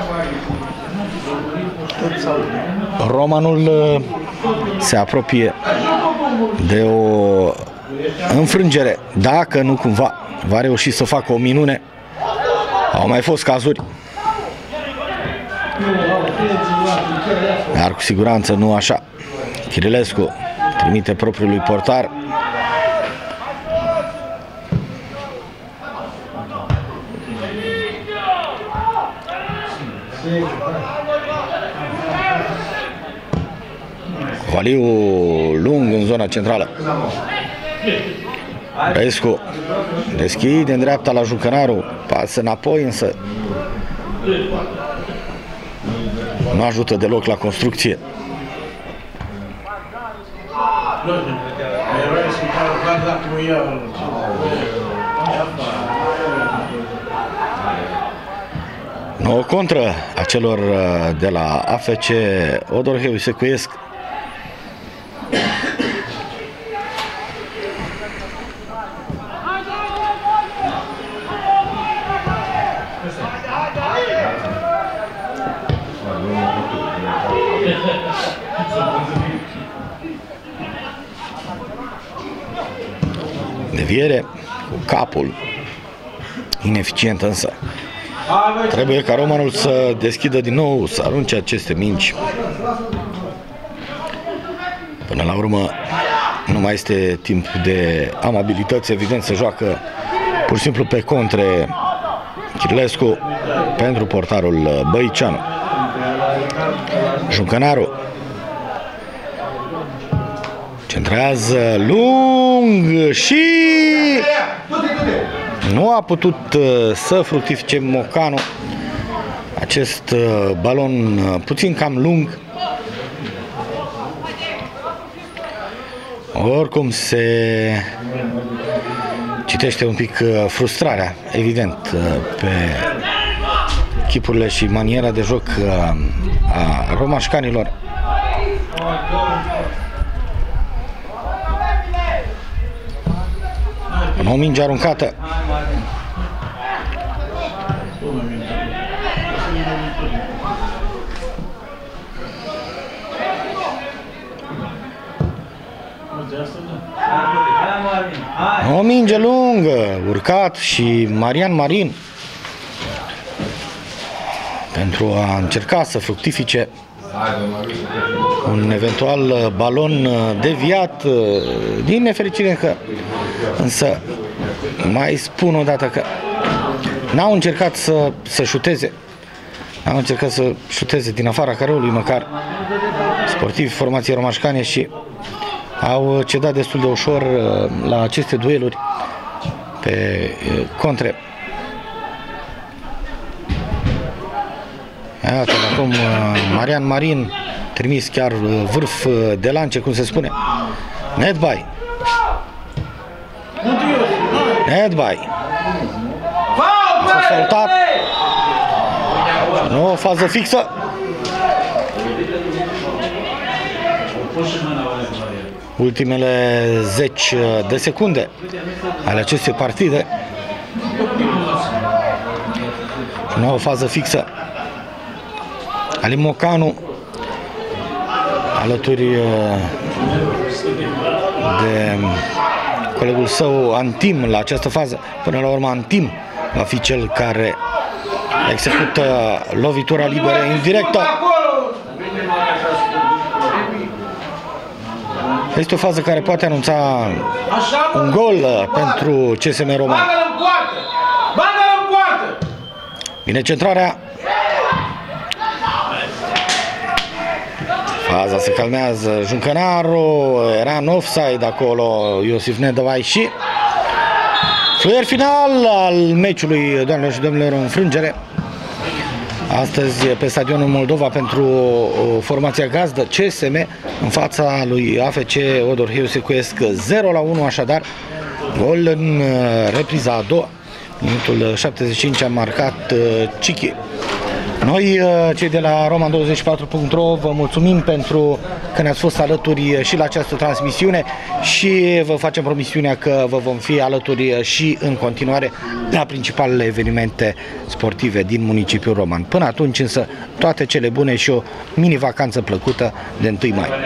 Romanul se apropie de o înfrângere, dacă nu cumva va reuși să facă o minune. Au mai fost cazuri, dar cu siguranță nu așa. Chirilescu trimite propriului portar. Valiu lung în zona centrală. Răescu deschide în dreapta la Jucănaru. Pasă înapoi, însă nu ajută deloc la construcție. O contră a celor de la AFC Targu Secuiesc. Deviere cu capul, ineficient însă. Trebuie ca Romanul să deschidă din nou, să arunce aceste mingi. Până la urmă nu mai este timp de amabilități, evident se joacă pur și simplu pe contre. Chirilescu pentru portarul băiceanu. Jucănaru centrează lung și nu a putut să fructifice Mocanu. Acest balon puțin cam lung. Oricum se citește un pic frustrarea, evident, pe chipurile și maniera de joc a romașcanilor. O minge aruncată. O minge lungă, urcat și Marian Marin pentru a încerca să fructifice un eventual balon deviat, din nefericire că, însă mai spun o dată că n-au încercat să șuteze, n-au încercat să șuteze din afara careului măcar sportivi formației romașcane și au cedat destul de ușor la aceste dueluri pe contre. Iată acum Marian Marin trimis chiar vârf de lance, cum se spune. Netby. Netby. A fost saltat. Nu, o fază fixă. Ultimele 10 de secunde ale acestei partide. Nouă fază fixă. Alin Mocanu alături de colegul său Antim la această fază. Până la urmă Antim va fi cel care execută lovitura liberă indirectă. Este o fază care poate anunța un gol pentru CSM Roman. Bine centrarea. Faza se calmează. Juncănaru era în offside acolo. Iosif Nedăvai și fluier final al meciului, doamnelor și domnilor, o înfrângere astăzi pe stadionul Moldova pentru formația gazdă CSM în fața lui AFC Targu Secuiesc 0-1, așadar gol în repriza a doua. Minutul 75 a marcat Cichi. Noi, cei de la Roman24.ro, vă mulțumim pentru că ne-ați fost alături și la această transmisiune și vă facem promisiunea că vă vom fi alături și în continuare la principalele evenimente sportive din municipiul Roman. Până atunci însă, toate cele bune și o mini-vacanță plăcută de 1 mai.